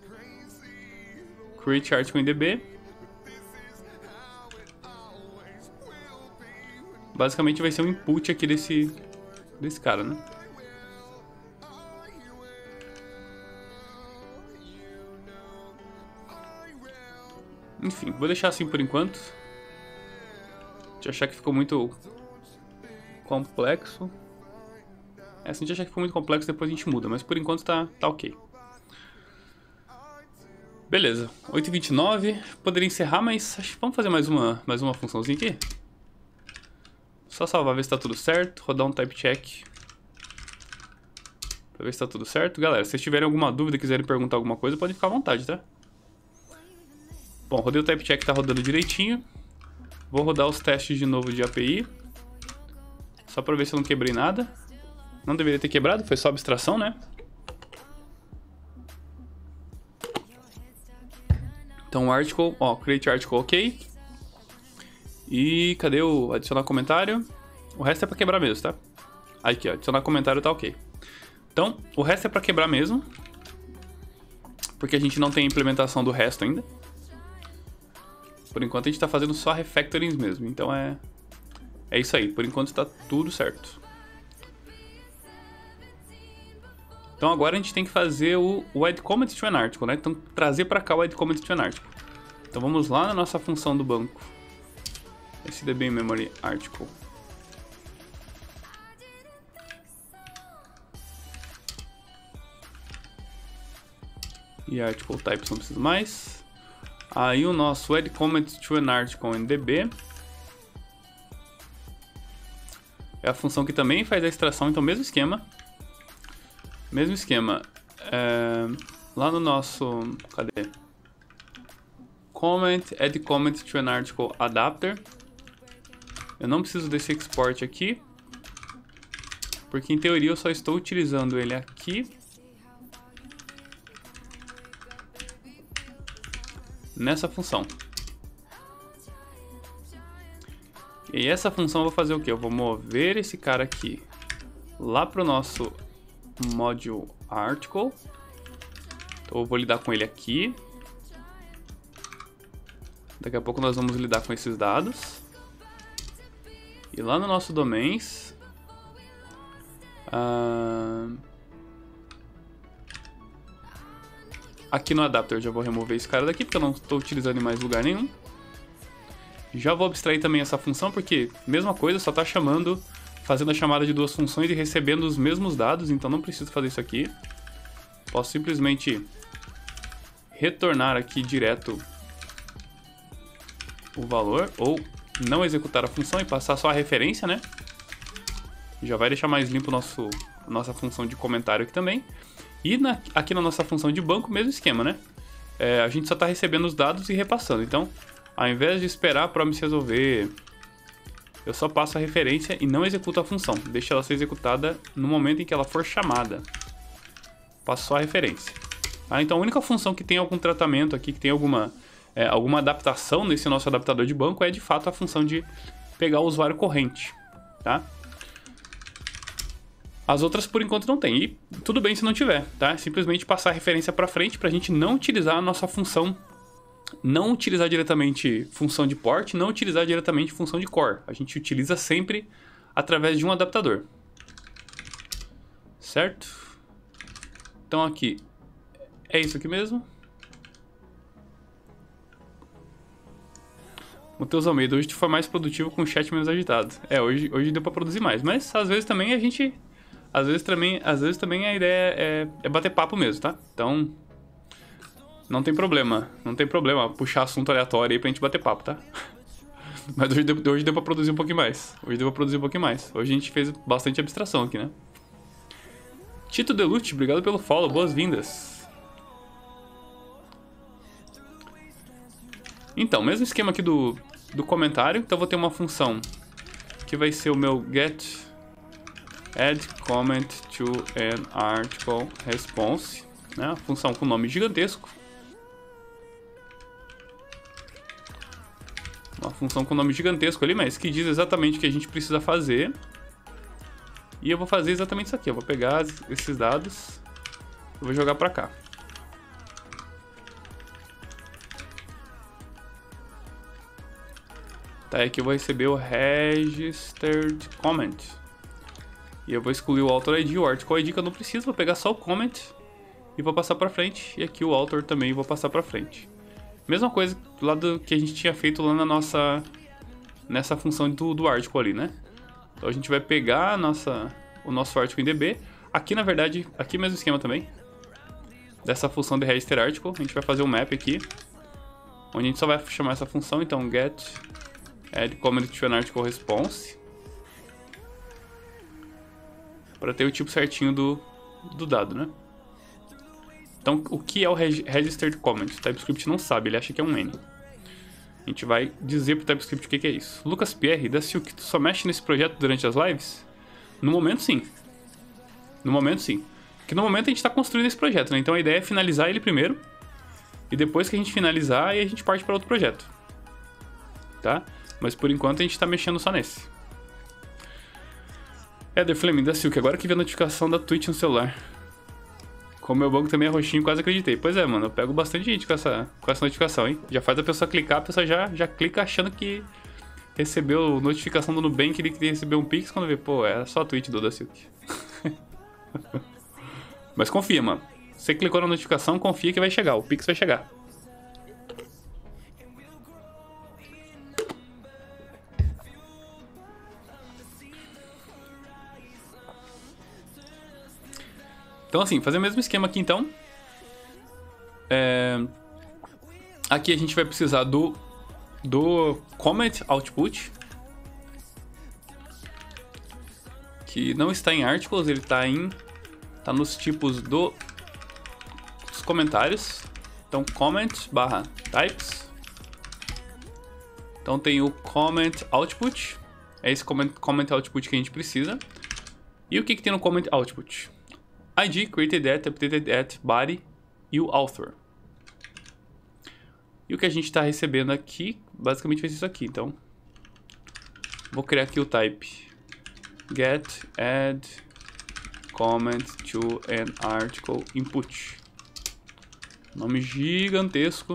createArticleInDB. Basicamente vai ser um input aqui desse desse cara, né? Enfim, vou deixar assim por enquanto. Se achar que ficou muito complexo. É, se a gente achar que ficou muito complexo, depois a gente muda. Mas por enquanto tá, tá ok. Beleza, oito e vinte e nove. Poderia encerrar, mas acho que vamos fazer mais uma, mais uma funçãozinha aqui. Só salvar, ver se tá tudo certo. Rodar um type check pra ver se tá tudo certo. Galera, se vocês tiverem alguma dúvida, quiserem perguntar alguma coisa, podem ficar à vontade, tá? Bom, rodei o type check, tá rodando direitinho. Vou rodar os testes de novo de A P I. Só pra ver se eu não quebrei nada. Não deveria ter quebrado, foi só abstração, né? Então o article, ó, create article ok. E cadê o adicionar comentário? O resto é pra quebrar mesmo, tá? Aqui, ó, adicionar comentário tá ok. Então, o resto é pra quebrar mesmo. Porque a gente não tem implementação do resto ainda. Por enquanto a gente está fazendo só refactorings mesmo, então é, é isso aí, por enquanto está tudo certo. Então agora a gente tem que fazer o, o add comment to an article, né? Então trazer para cá o add comment to an article. Então vamos lá na nossa função do banco, S D B memory article. E article types não precisa mais. Aí o nosso add comment to an article em D B é a função que também faz a extração, então mesmo esquema. Mesmo esquema. É, lá no nosso... Cadê? Comment, add comment to an article adapter. Eu não preciso desse export aqui, porque em teoria eu só estou utilizando ele aqui. Nessa função. E essa função eu vou fazer o que? Eu vou mover esse cara aqui lá para o nosso module article. Então eu vou lidar com ele aqui. Daqui a pouco nós vamos lidar com esses dados. E lá no nosso domains, uh, aqui no adapter eu já vou remover esse cara daqui, porque eu não estou utilizando em mais lugar nenhum. Já vou abstrair também essa função, porque mesma coisa, só está chamando, fazendo a chamada de duas funções e recebendo os mesmos dados, então não preciso fazer isso aqui. Posso simplesmente retornar aqui direto o valor, ou não executar a função e passar só a referência, né? Já vai deixar mais limpo nosso, a nossa função de comentário aqui também. E na, aqui na nossa função de banco, mesmo esquema, né? É, a gente só está recebendo os dados e repassando. Então, ao invés de esperar a promise resolver, eu só passo a referência e não executo a função. Deixo ela ser executada no momento em que ela for chamada. Passo só a referência. Ah, então a única função que tem algum tratamento aqui, que tem alguma, é, alguma adaptação nesse nosso adaptador de banco é de fato a função de pegar o usuário corrente, tá? As outras, por enquanto, não tem. E tudo bem se não tiver, tá? Simplesmente passar a referência para frente para a gente não utilizar a nossa função, não utilizar diretamente função de port, não utilizar diretamente função de core. A gente utiliza sempre através de um adaptador. Certo? Então aqui, é isso aqui mesmo. Matheus Almeida, hoje tu foi mais produtivo com o chat menos agitado. É, hoje, hoje deu para produzir mais, mas às vezes também a gente... Às vezes também, às vezes também a ideia é, é bater papo mesmo, tá? Então, não tem problema. Não tem problema puxar assunto aleatório aí pra gente bater papo, tá? Mas hoje deu, hoje deu pra produzir um pouquinho mais. Hoje deu pra produzir um pouquinho mais. Hoje a gente fez bastante abstração aqui, né? Tito Delute, obrigado pelo follow. Boas-vindas. Então, mesmo esquema aqui do, do comentário. Então, eu vou ter uma função que vai ser o meu get... add comment to an article response, né? Uma função com nome gigantesco. Uma função com nome gigantesco ali, mas que diz exatamente o que a gente precisa fazer. E eu vou fazer exatamente isso aqui. Eu vou pegar esses dados e vou jogar para cá. Tá, aqui eu vou receber o registered comment. E eu vou excluir o author I D e o article I D que eu não preciso, vou pegar só o comment e vou passar pra frente. E aqui o author também vou passar pra frente. Mesma coisa lá do que a gente tinha feito lá na nossa... Nessa função do, do article ali, né? Então a gente vai pegar a nossa, o nosso article em D B. Aqui na verdade, aqui mesmo esquema também. Dessa função de register article, a gente vai fazer um map aqui. Onde a gente só vai chamar essa função, então get add comment to an article response. Para ter o tipo certinho do, do dado, né? Então, o que é o reg registered comment? O TypeScript não sabe, ele acha que é um N. A gente vai dizer pro TypeScript o que, que é isso. Lucas Pierre, da Silk, tu só mexe nesse projeto durante as lives? No momento, sim. No momento, sim. Porque no momento a gente está construindo esse projeto, né? Então a ideia é finalizar ele primeiro. E depois que a gente finalizar, aí a gente parte para outro projeto. Tá? Mas por enquanto a gente está mexendo só nesse. Eder Fleming da Silk, agora que vi a notificação da Twitch no celular. Como meu banco também é roxinho, quase acreditei. Pois é, mano, eu pego bastante gente com essa, com essa notificação, hein? Já faz a pessoa clicar, a pessoa já, já clica achando que recebeu notificação do Nubank, ele queria receber um Pix, quando vê, pô, é só tweet do Odasilk. Mas confia, mano. Você clicou na notificação, confia que vai chegar, o Pix vai chegar. Então assim, fazer o mesmo esquema aqui então. É... Aqui a gente vai precisar do, do comment output, que não está em articles, ele está em tá nos tipos do, dos comentários. Então comment barra types. Então tem o comment output, é esse comment, comment output que a gente precisa. E o que, que tem no comment output? I D, created at, updated at, body e o author. E o que a gente está recebendo aqui, basicamente vai ser isso aqui. Então, vou criar aqui o type get add comment to an article input. Nome gigantesco.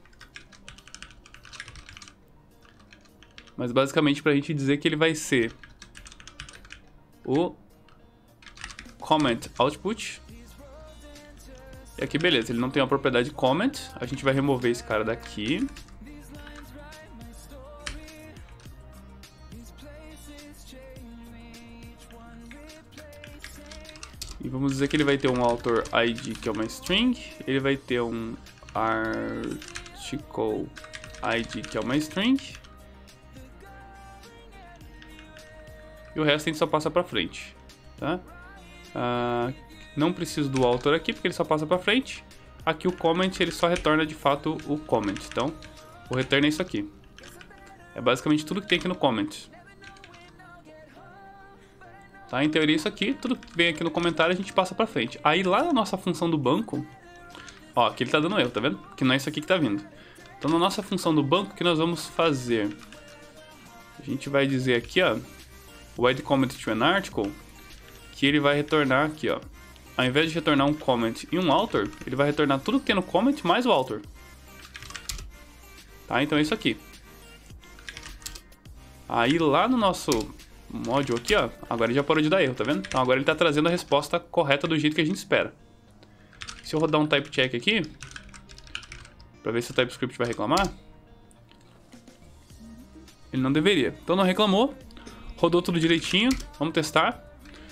Mas basicamente para a gente dizer que ele vai ser o comment output. E aqui beleza, ele não tem a propriedade comment. A gente vai remover esse cara daqui. E vamos dizer que ele vai ter um author I D, que é uma string. Ele vai ter um article I D, que é uma string. E o resto a gente só passa pra frente, tá? Uh, não preciso do author aqui, porque ele só passa pra frente. Aqui o comment, ele só retorna de fato o comment. Então, o return é isso aqui. É basicamente tudo que tem aqui no comment. Tá? Em teoria isso aqui, tudo que vem aqui no comentário a gente passa pra frente. Aí lá na nossa função do banco, ó, aqui ele tá dando erro, tá vendo? Que não é isso aqui que tá vindo. Então na nossa função do banco, o que nós vamos fazer? A gente vai dizer aqui, ó, o add comment to an article, que ele vai retornar aqui, ó. Ao invés de retornar um comment e um author, ele vai retornar tudo que tem no comment mais o author. Tá? Então é isso aqui. Aí lá no nosso módulo aqui, ó, agora ele já parou de dar erro, tá vendo? Então agora ele tá trazendo a resposta correta do jeito que a gente espera. Se eu rodar um type check aqui, pra ver se o TypeScript vai reclamar, ele não deveria. Então não reclamou, rodou tudo direitinho, vamos testar.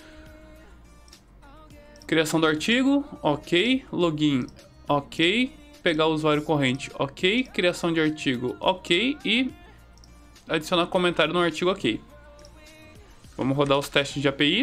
Criação do artigo, ok. Login, ok. Pegar o usuário corrente, ok. Criação de artigo, ok. E adicionar comentário no artigo, ok. Vamos rodar os testes de A P I.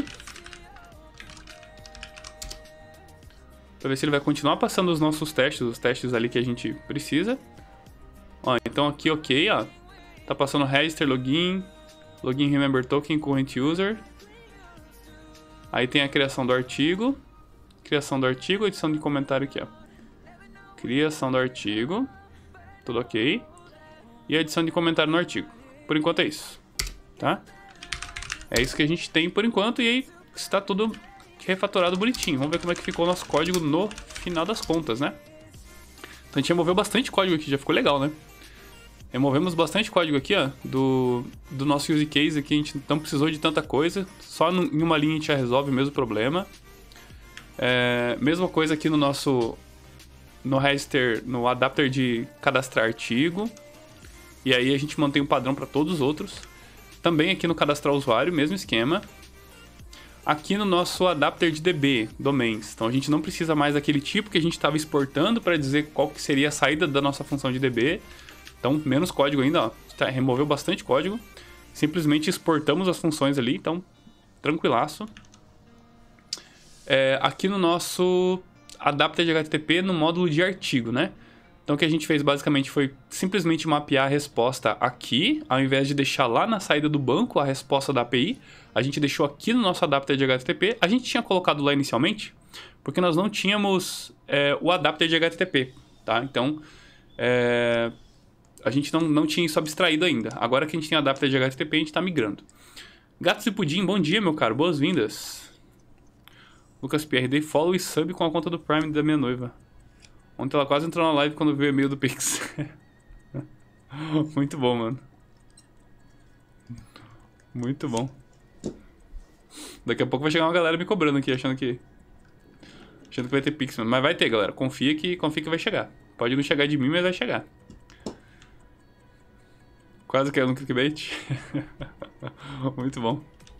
Para ver se ele vai continuar passando os nossos testes, os testes ali que a gente precisa. Ó, então aqui, ok, ó. Tá passando register, login, login remember token, current user. Aí tem a criação do artigo. Criação do artigo, edição de comentário aqui, ó. Criação do artigo. Tudo ok. E a edição de comentário no artigo. Por enquanto é isso, tá? É isso que a gente tem por enquanto. E aí está tudo refatorado bonitinho. Vamos ver como é que ficou o nosso código no final das contas, né? Então a gente removeu bastante código aqui, já ficou legal, né? Removemos bastante código aqui, ó, do, do nosso use case aqui. A gente não precisou de tanta coisa. Só em uma linha a gente já resolve o mesmo problema. É, mesma coisa aqui no nosso no register, no adapter de cadastrar artigo. E aí a gente mantém o padrão para todos os outros. Também aqui no cadastrar usuário, mesmo esquema. Aqui no nosso adapter de D B, domains. Então a gente não precisa mais daquele tipo que a gente estava exportando para dizer qual que seria a saída da nossa função de D B. Então menos código ainda, ó. Tá, removeu bastante código. Simplesmente exportamos as funções ali, então tranquilaço. É, aqui no nosso adapter de H T T P no módulo de artigo, né? Então o que a gente fez basicamente foi simplesmente mapear a resposta aqui, ao invés de deixar lá na saída do banco a resposta da A P I, a gente deixou aqui no nosso adapter de H T T P. A gente tinha colocado lá inicialmente, porque nós não tínhamos é, o adapter de H T T P, tá? Então, é, a gente não, não tinha isso abstraído ainda. Agora que a gente tem adapter de H T T P, a gente está migrando. Gatos e Pudim, bom dia, meu caro, boas-vindas. Lucas Pierre, dei follow e sub com a conta do Prime da minha noiva. Ontem ela quase entrou na live quando viu o e-mail do Pix. Muito bom, mano. Muito bom. Daqui a pouco vai chegar uma galera me cobrando aqui, achando que... Achando que vai ter Pix, mano. Mas vai ter, galera. Confia que, confia que vai chegar. Pode não chegar de mim, mas vai chegar. Quase caiu no clickbait. Muito bom.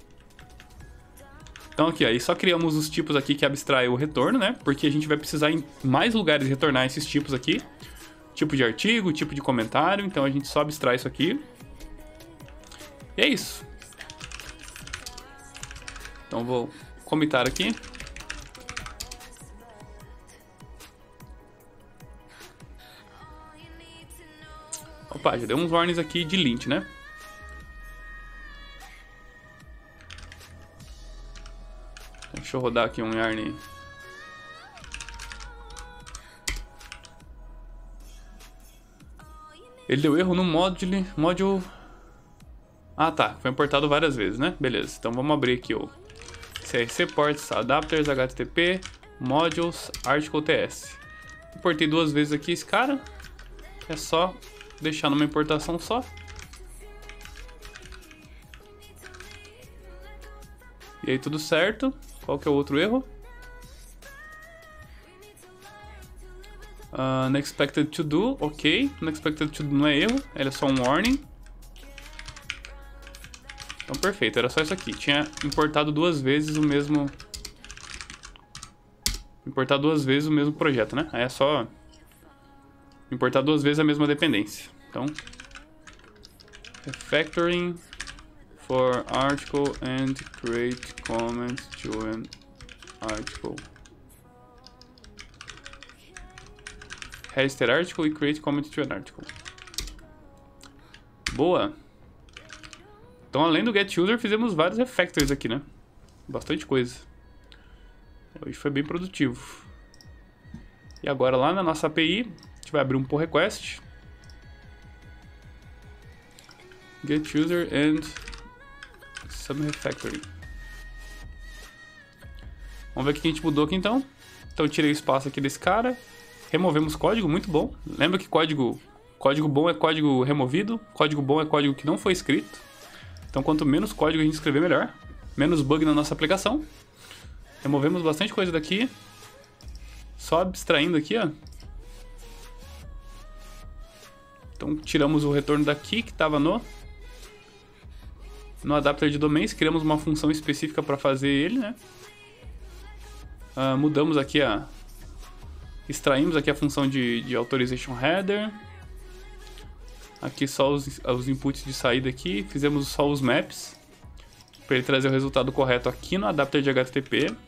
Então aqui, aí só criamos os tipos aqui que abstrai o retorno, né? Porque a gente vai precisar em mais lugares retornar esses tipos aqui. Tipo de artigo, tipo de comentário. Então a gente só abstrai isso aqui. E é isso. Então vou comitar aqui. Opa, já deu uns warnings aqui de lint, né? Deixa eu rodar aqui um yarn. Ele deu erro no module, module... Ah, tá. Foi importado várias vezes, né? Beleza. Então vamos abrir aqui o C R C ports, adapters, H T T P, modules, article T S. Importei duas vezes aqui esse cara. É só deixar numa importação só. E aí tudo certo. Qual que é o outro erro? Uh, unexpected to do, ok. Unexpected to do não é erro, ele é só um warning. Então perfeito, era só isso aqui. Tinha importado duas vezes o mesmo... Importar duas vezes o mesmo projeto, né? Aí é só... Importar duas vezes a mesma dependência. Então... Refactoring... For article and create comment to an article. Register article e create comment to an article. Boa! Então, além do get user, fizemos vários refactors aqui, né? Bastante coisa. Hoje foi bem produtivo. E agora lá na nossa A P I, a gente vai abrir um pull request. Get user and some refactoring. Vamos ver o que a gente mudou aqui então. Então tirei o espaço aqui desse cara. Removemos código, muito bom. Lembra que código, código bom é código removido. Código bom é código que não foi escrito. Então quanto menos código a gente escrever, melhor. Menos bug na nossa aplicação. Removemos bastante coisa daqui. Só abstraindo aqui, ó. Então tiramos o retorno daqui que estava no... No adapter de domains, criamos uma função específica para fazer ele, né? Uh, mudamos aqui a... Extraímos aqui a função de, de authorization header. Aqui só os, os inputs de saída aqui. Fizemos só os maps. Para ele trazer o resultado correto aqui no adapter de H T T P.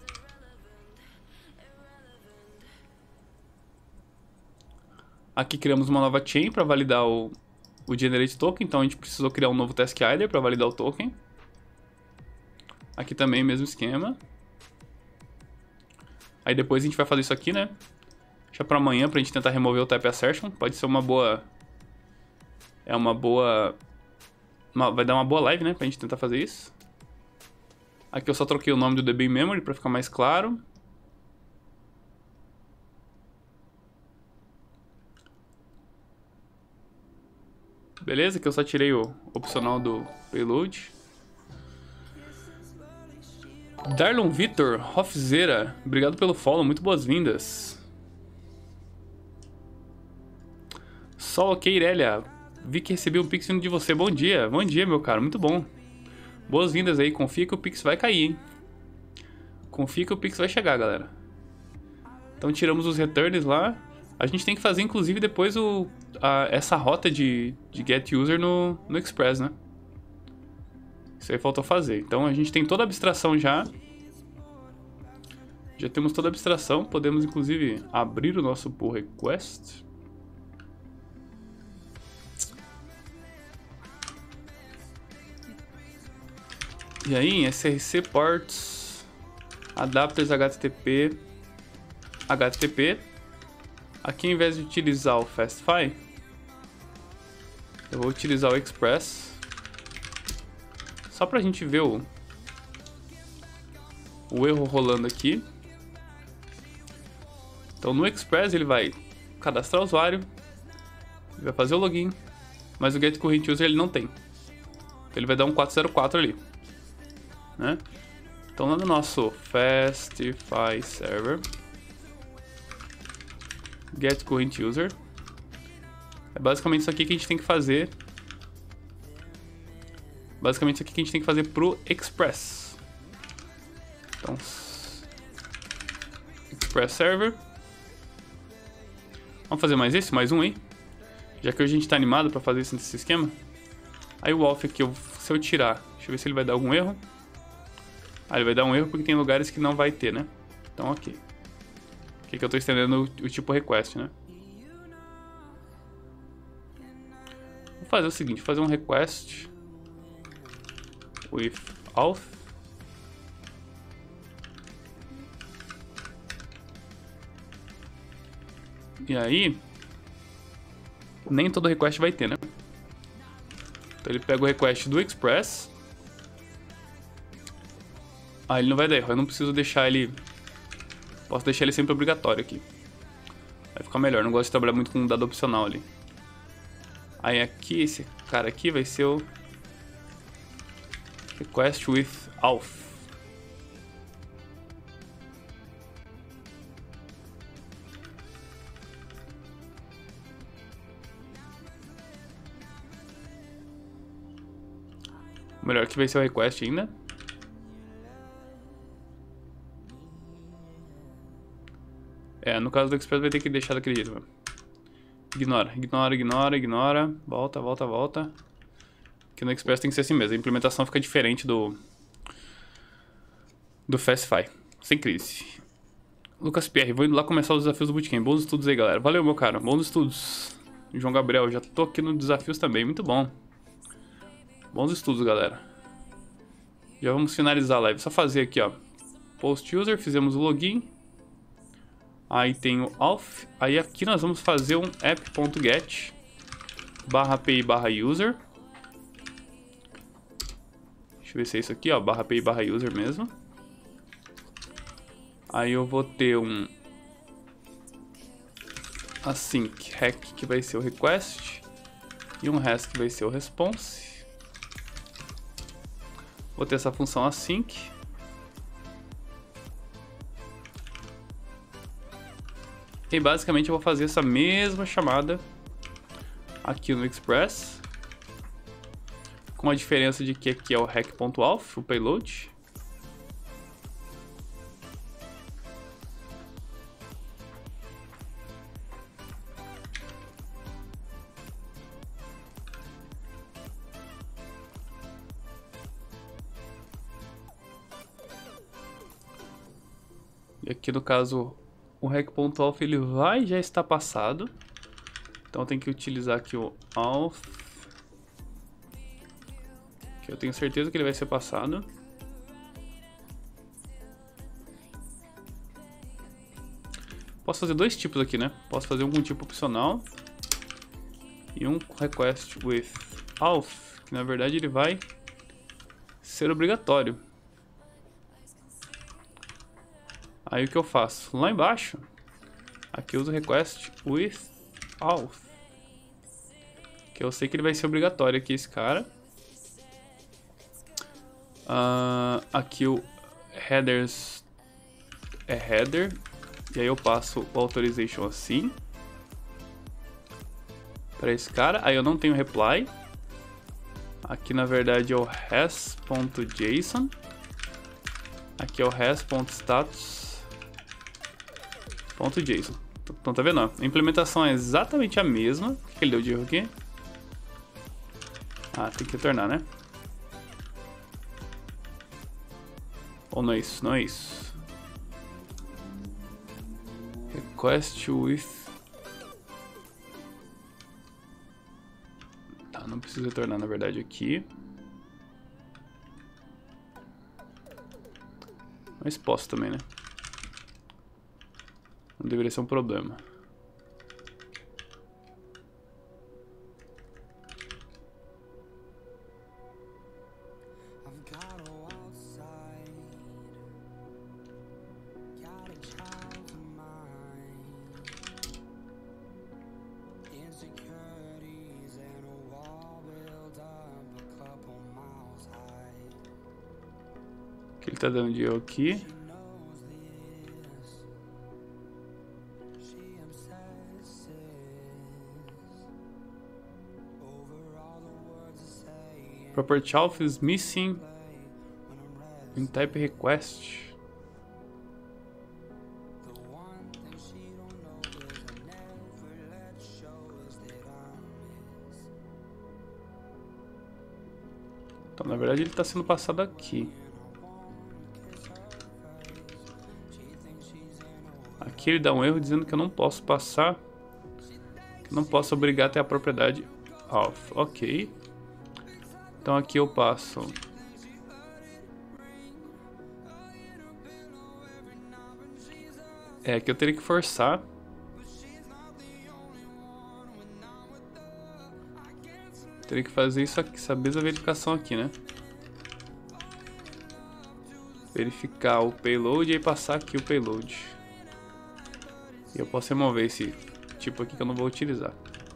Aqui criamos uma nova chain para validar o... o generate token, então a gente precisou criar um novo task header para validar o token. Aqui também mesmo esquema. Aí depois a gente vai fazer isso aqui, né? Deixa para amanhã pra gente tentar remover o type assertion. Pode ser uma boa... É uma boa... Uma... Vai dar uma boa live, né? Pra gente tentar fazer isso. Aqui eu só troquei o nome do D B memory para ficar mais claro. Beleza, que eu só tirei o opcional do payload. Darlon Vitor, Hofzeira, obrigado pelo follow, muito boas-vindas. Sol ok, Irelia, vi que recebi um pix vindo de você, bom dia, bom dia meu caro, muito bom. Boas-vindas aí, confia que o pix vai cair, hein. Confia que o pix vai chegar, galera. Então tiramos os returns lá. A gente tem que fazer, inclusive, depois o, a, essa rota de, de get user no, no Express, né? Isso aí faltou fazer. Então a gente tem toda a abstração já. Já temos toda a abstração. Podemos, inclusive, abrir o nosso pull request. E aí, em S R C ports, adapters H T T P, H T T P. Aqui, ao invés de utilizar o FastFi, eu vou utilizar o Express. Só pra gente ver o, o erro rolando aqui. Então no Express ele vai cadastrar o usuário, ele vai fazer o login, mas o Get Current User ele não tem. Então ele vai dar um quatro zero quatro ali, né? Então lá no nosso Fastify Server, Get Current User, é basicamente isso aqui que a gente tem que fazer. Basicamente isso aqui que a gente tem que fazer pro Express. Então, Express Server. Vamos fazer mais esse, mais um aí. Já que a gente tá animado para fazer isso nesse esquema. Aí o Alpha aqui, eu, se eu tirar, deixa eu ver se ele vai dar algum erro. Ah, ele vai dar um erro porque tem lugares que não vai ter, né? Então, ok. Aqui que eu tô estendendo o, o tipo request, né? Vou fazer o seguinte, vou fazer um request with auth. E aí, nem todo request vai ter, né? Então ele pega o request do Express. Ah, ele não vai dar erro, eu não preciso deixar ele... Posso deixar ele sempre obrigatório aqui. Vai ficar melhor, não gosto de trabalhar muito com um dado opcional ali. Aí aqui, esse cara aqui vai ser o... Request with auth. O melhor que vai ser o request ainda. É, no caso do Express vai ter que deixar daquele jeito, mano. Ignora, ignora, ignora, ignora. Volta, volta, volta. Aqui no Express tem que ser assim mesmo. A implementação fica diferente do... Do Fastify. Sem crise. Lucas Pierre, vou indo lá começar os desafios do Bootcamp. Bons estudos aí, galera. Valeu, meu cara. Bons estudos. João Gabriel, já tô aqui nos desafios também. Muito bom. Bons estudos, galera. Já vamos finalizar a live. Só fazer aqui, ó. Post user, fizemos o login. Aí tem o auth. Aí aqui nós vamos fazer um app.get barra pi barra user. Deixa eu ver se é isso aqui, ó. Barra pi barra user mesmo. Aí eu vou ter um async hack que vai ser o request. E um rest que vai ser o response. Vou ter essa função async. E basicamente eu vou fazer essa mesma chamada aqui no Express. Com a diferença de que aqui é o hack.auth, o payload. E aqui no caso o hack.auth ele vai já está passado. Então tem que utilizar aqui o auth. Que eu tenho certeza que ele vai ser passado. Posso fazer dois tipos aqui, né? Posso fazer um tipo opcional e um request with auth, que na verdade ele vai ser obrigatório. Aí o que eu faço? Lá embaixo, aqui eu uso request with auth, que eu sei que ele vai ser obrigatório aqui, esse cara. Uh, aqui o headers é header, e aí eu passo o authorization assim para esse cara. Aí eu não tenho reply. Aqui na verdade é o res.json. Aqui é o res.status. .json. Então tá vendo? A implementação é exatamente a mesma. O que ele deu de erro aqui? Ah, tem que retornar, né? Ou não é isso? Não é isso. Request with... Tá, não preciso retornar na verdade aqui. Mas posso também, né? Não deveria ser um problema. Ele tá dando de eu aqui. Property Auth is missing in type request. Então, na verdade, ele está sendo passado aqui. Aqui ele dá um erro dizendo que eu não posso passar, que não posso obrigar até a propriedade auth. Ok. Então aqui eu passo. É, aqui eu teria que forçar. Teria que fazer isso aqui, essa mesma verificação aqui, né? Verificar o payload e aí passar aqui o payload. E eu posso remover esse tipo aqui que eu não vou utilizar.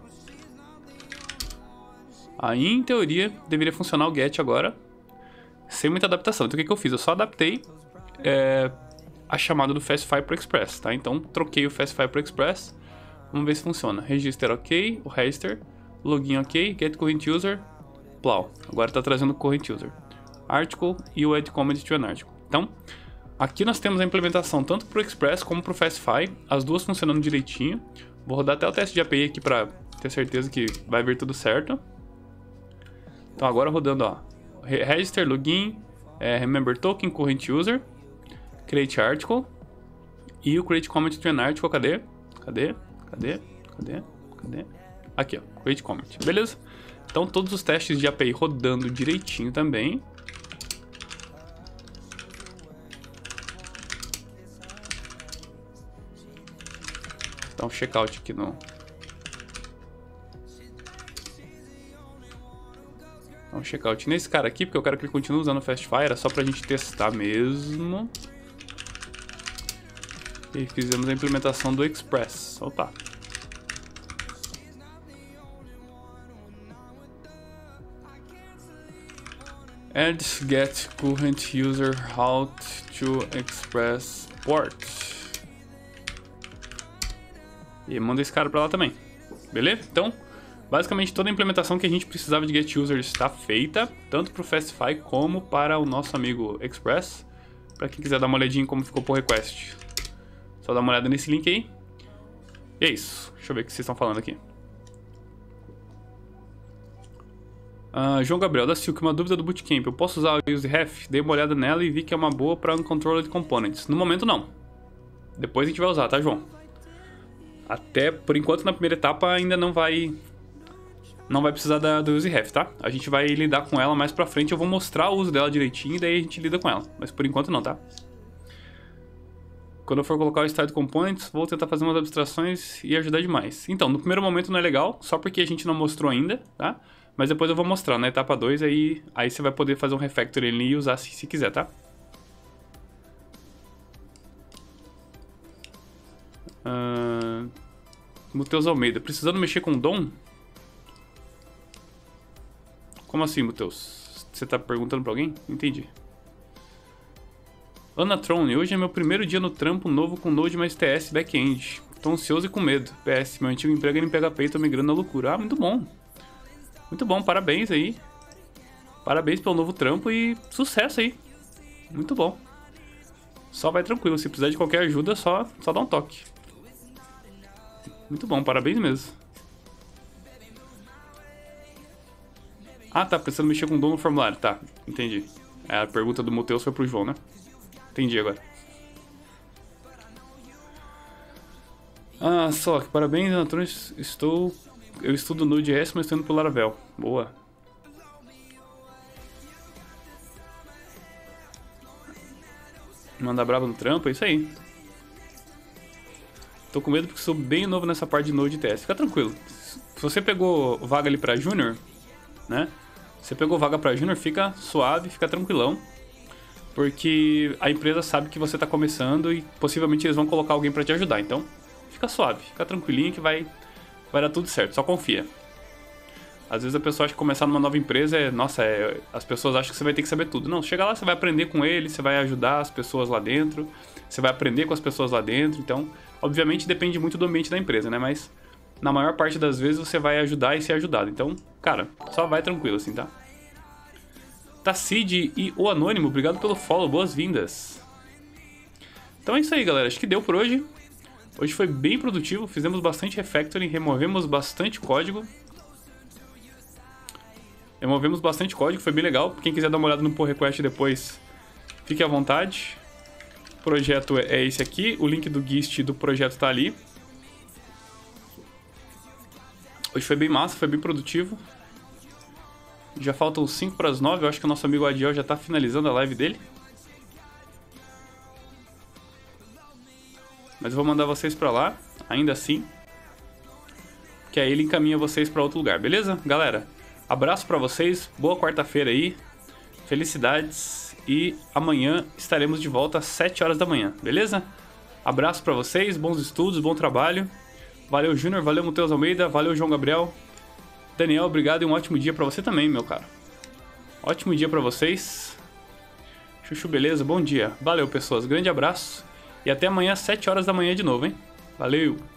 Aí, em teoria, deveria funcionar o get agora, sem muita adaptação. Então, o que, que eu fiz? Eu só adaptei é, a chamada do Fastify para o Express, tá? Então, troquei o Fastify para o Express. Vamos ver se funciona. Register ok, o register, login ok, get current user, plow. Agora está trazendo o current user. Article e o add comment to an article. Então, aqui nós temos a implementação tanto para o Express como para o Fastify, as duas funcionando direitinho. Vou rodar até o teste de A P I aqui para ter certeza que vai vir tudo certo. Então agora rodando, ó, register, login, é, remember token, current user, create article e o create comment to an article, cadê? Cadê? Cadê? Cadê? Cadê? Aqui, ó, create comment, beleza? Então todos os testes de A P I rodando direitinho também. Dá um checkout aqui no... Dá um checkout nesse cara aqui, porque eu quero que ele continue usando o Fastify, era só pra gente testar mesmo. E fizemos a implementação do Express. Opa. Add get current user route to Express port. E manda esse cara pra lá também. Beleza? Então, basicamente toda a implementação que a gente precisava de get user está feita, tanto para o Fastify como para o nosso amigo Express. Para quem quiser dar uma olhadinha em como ficou por request, só dá uma olhada nesse link aí. E é isso. Deixa eu ver o que vocês estão falando aqui. Uh, João Gabriel da Silk, uma dúvida do Bootcamp. Eu posso usar a useref? Dei uma olhada nela e vi que é uma boa para uncontrolled components. No momento não. Depois a gente vai usar, tá, João? Até, por enquanto, na primeira etapa ainda não vai não vai precisar da, do useref, tá? A gente vai lidar com ela mais pra frente, eu vou mostrar o uso dela direitinho e daí a gente lida com ela. Mas por enquanto não, tá? Quando eu for colocar o style components, vou tentar fazer umas abstrações e ajudar demais. Então, no primeiro momento não é legal, só porque a gente não mostrou ainda, tá? Mas depois eu vou mostrar na etapa dois, aí, aí você vai poder fazer um refactor ali e usar se, se quiser, tá? Uh, Muteus Almeida, precisando mexer com D O M? Como assim, Muteus? Você tá perguntando pra alguém? Entendi. Ana Trone, hoje é meu primeiro dia no trampo novo com Node mais T S back-end. Tô ansioso e com medo. P S, meu antigo emprego era em P H P e tô migrando na loucura. Ah, muito bom. Muito bom, parabéns aí. Parabéns pelo novo trampo e sucesso aí. Muito bom. Só vai tranquilo, se precisar de qualquer ajuda, só, só dá um toque. Muito bom, parabéns mesmo. Ah, tá, precisando mexer com o D O M no formulário. Tá, entendi. É, a pergunta do Muteus foi pro João, né? Entendi agora. Ah, só que parabéns, Antônio. Estou... Eu estudo Node.js, mas estou indo pro Laravel. Boa. Manda brava no trampo, é isso aí. Tô com medo porque sou bem novo nessa parte de Node.js. Fica tranquilo. Se você pegou vaga ali pra Júnior, né? Você pegou vaga pra Júnior, fica suave, fica tranquilão. Porque a empresa sabe que você tá começando e possivelmente eles vão colocar alguém pra te ajudar. Então, fica suave, fica tranquilinho que vai, vai dar tudo certo. Só confia. Às vezes a pessoa acha que começar numa nova empresa é... Nossa, é, as pessoas acham que você vai ter que saber tudo. Não, chega lá, você vai aprender com ele, você vai ajudar as pessoas lá dentro, você vai aprender com as pessoas lá dentro. Então, obviamente depende muito do ambiente da empresa, né? Mas na maior parte das vezes você vai ajudar e ser ajudado. Então, cara, só vai tranquilo assim, tá? Tacid e o Anônimo, obrigado pelo follow, boas-vindas. Então é isso aí, galera. Acho que deu por hoje. Hoje foi bem produtivo, fizemos bastante refactoring, removemos bastante código. Removemos bastante código, foi bem legal. Quem quiser dar uma olhada no pull request depois, fique à vontade. O projeto é esse aqui, o link do Gist do projeto tá ali. Hoje foi bem massa, foi bem produtivo. Já faltam cinco para as nove, eu acho que o nosso amigo Adiel já tá finalizando a live dele. Mas eu vou mandar vocês pra lá, ainda assim. Que aí ele encaminha vocês pra outro lugar, beleza? Galera, abraço pra vocês, boa quarta-feira aí. Felicidades e amanhã estaremos de volta às sete horas da manhã, beleza? Abraço pra vocês, bons estudos, bom trabalho. Valeu, Júnior, valeu, Matheus Almeida, valeu, João Gabriel. Daniel, obrigado e um ótimo dia pra você também, meu caro. Ótimo dia pra vocês. Chuchu, beleza? Bom dia. Valeu, pessoas. Grande abraço. E até amanhã às sete horas da manhã de novo, hein? Valeu!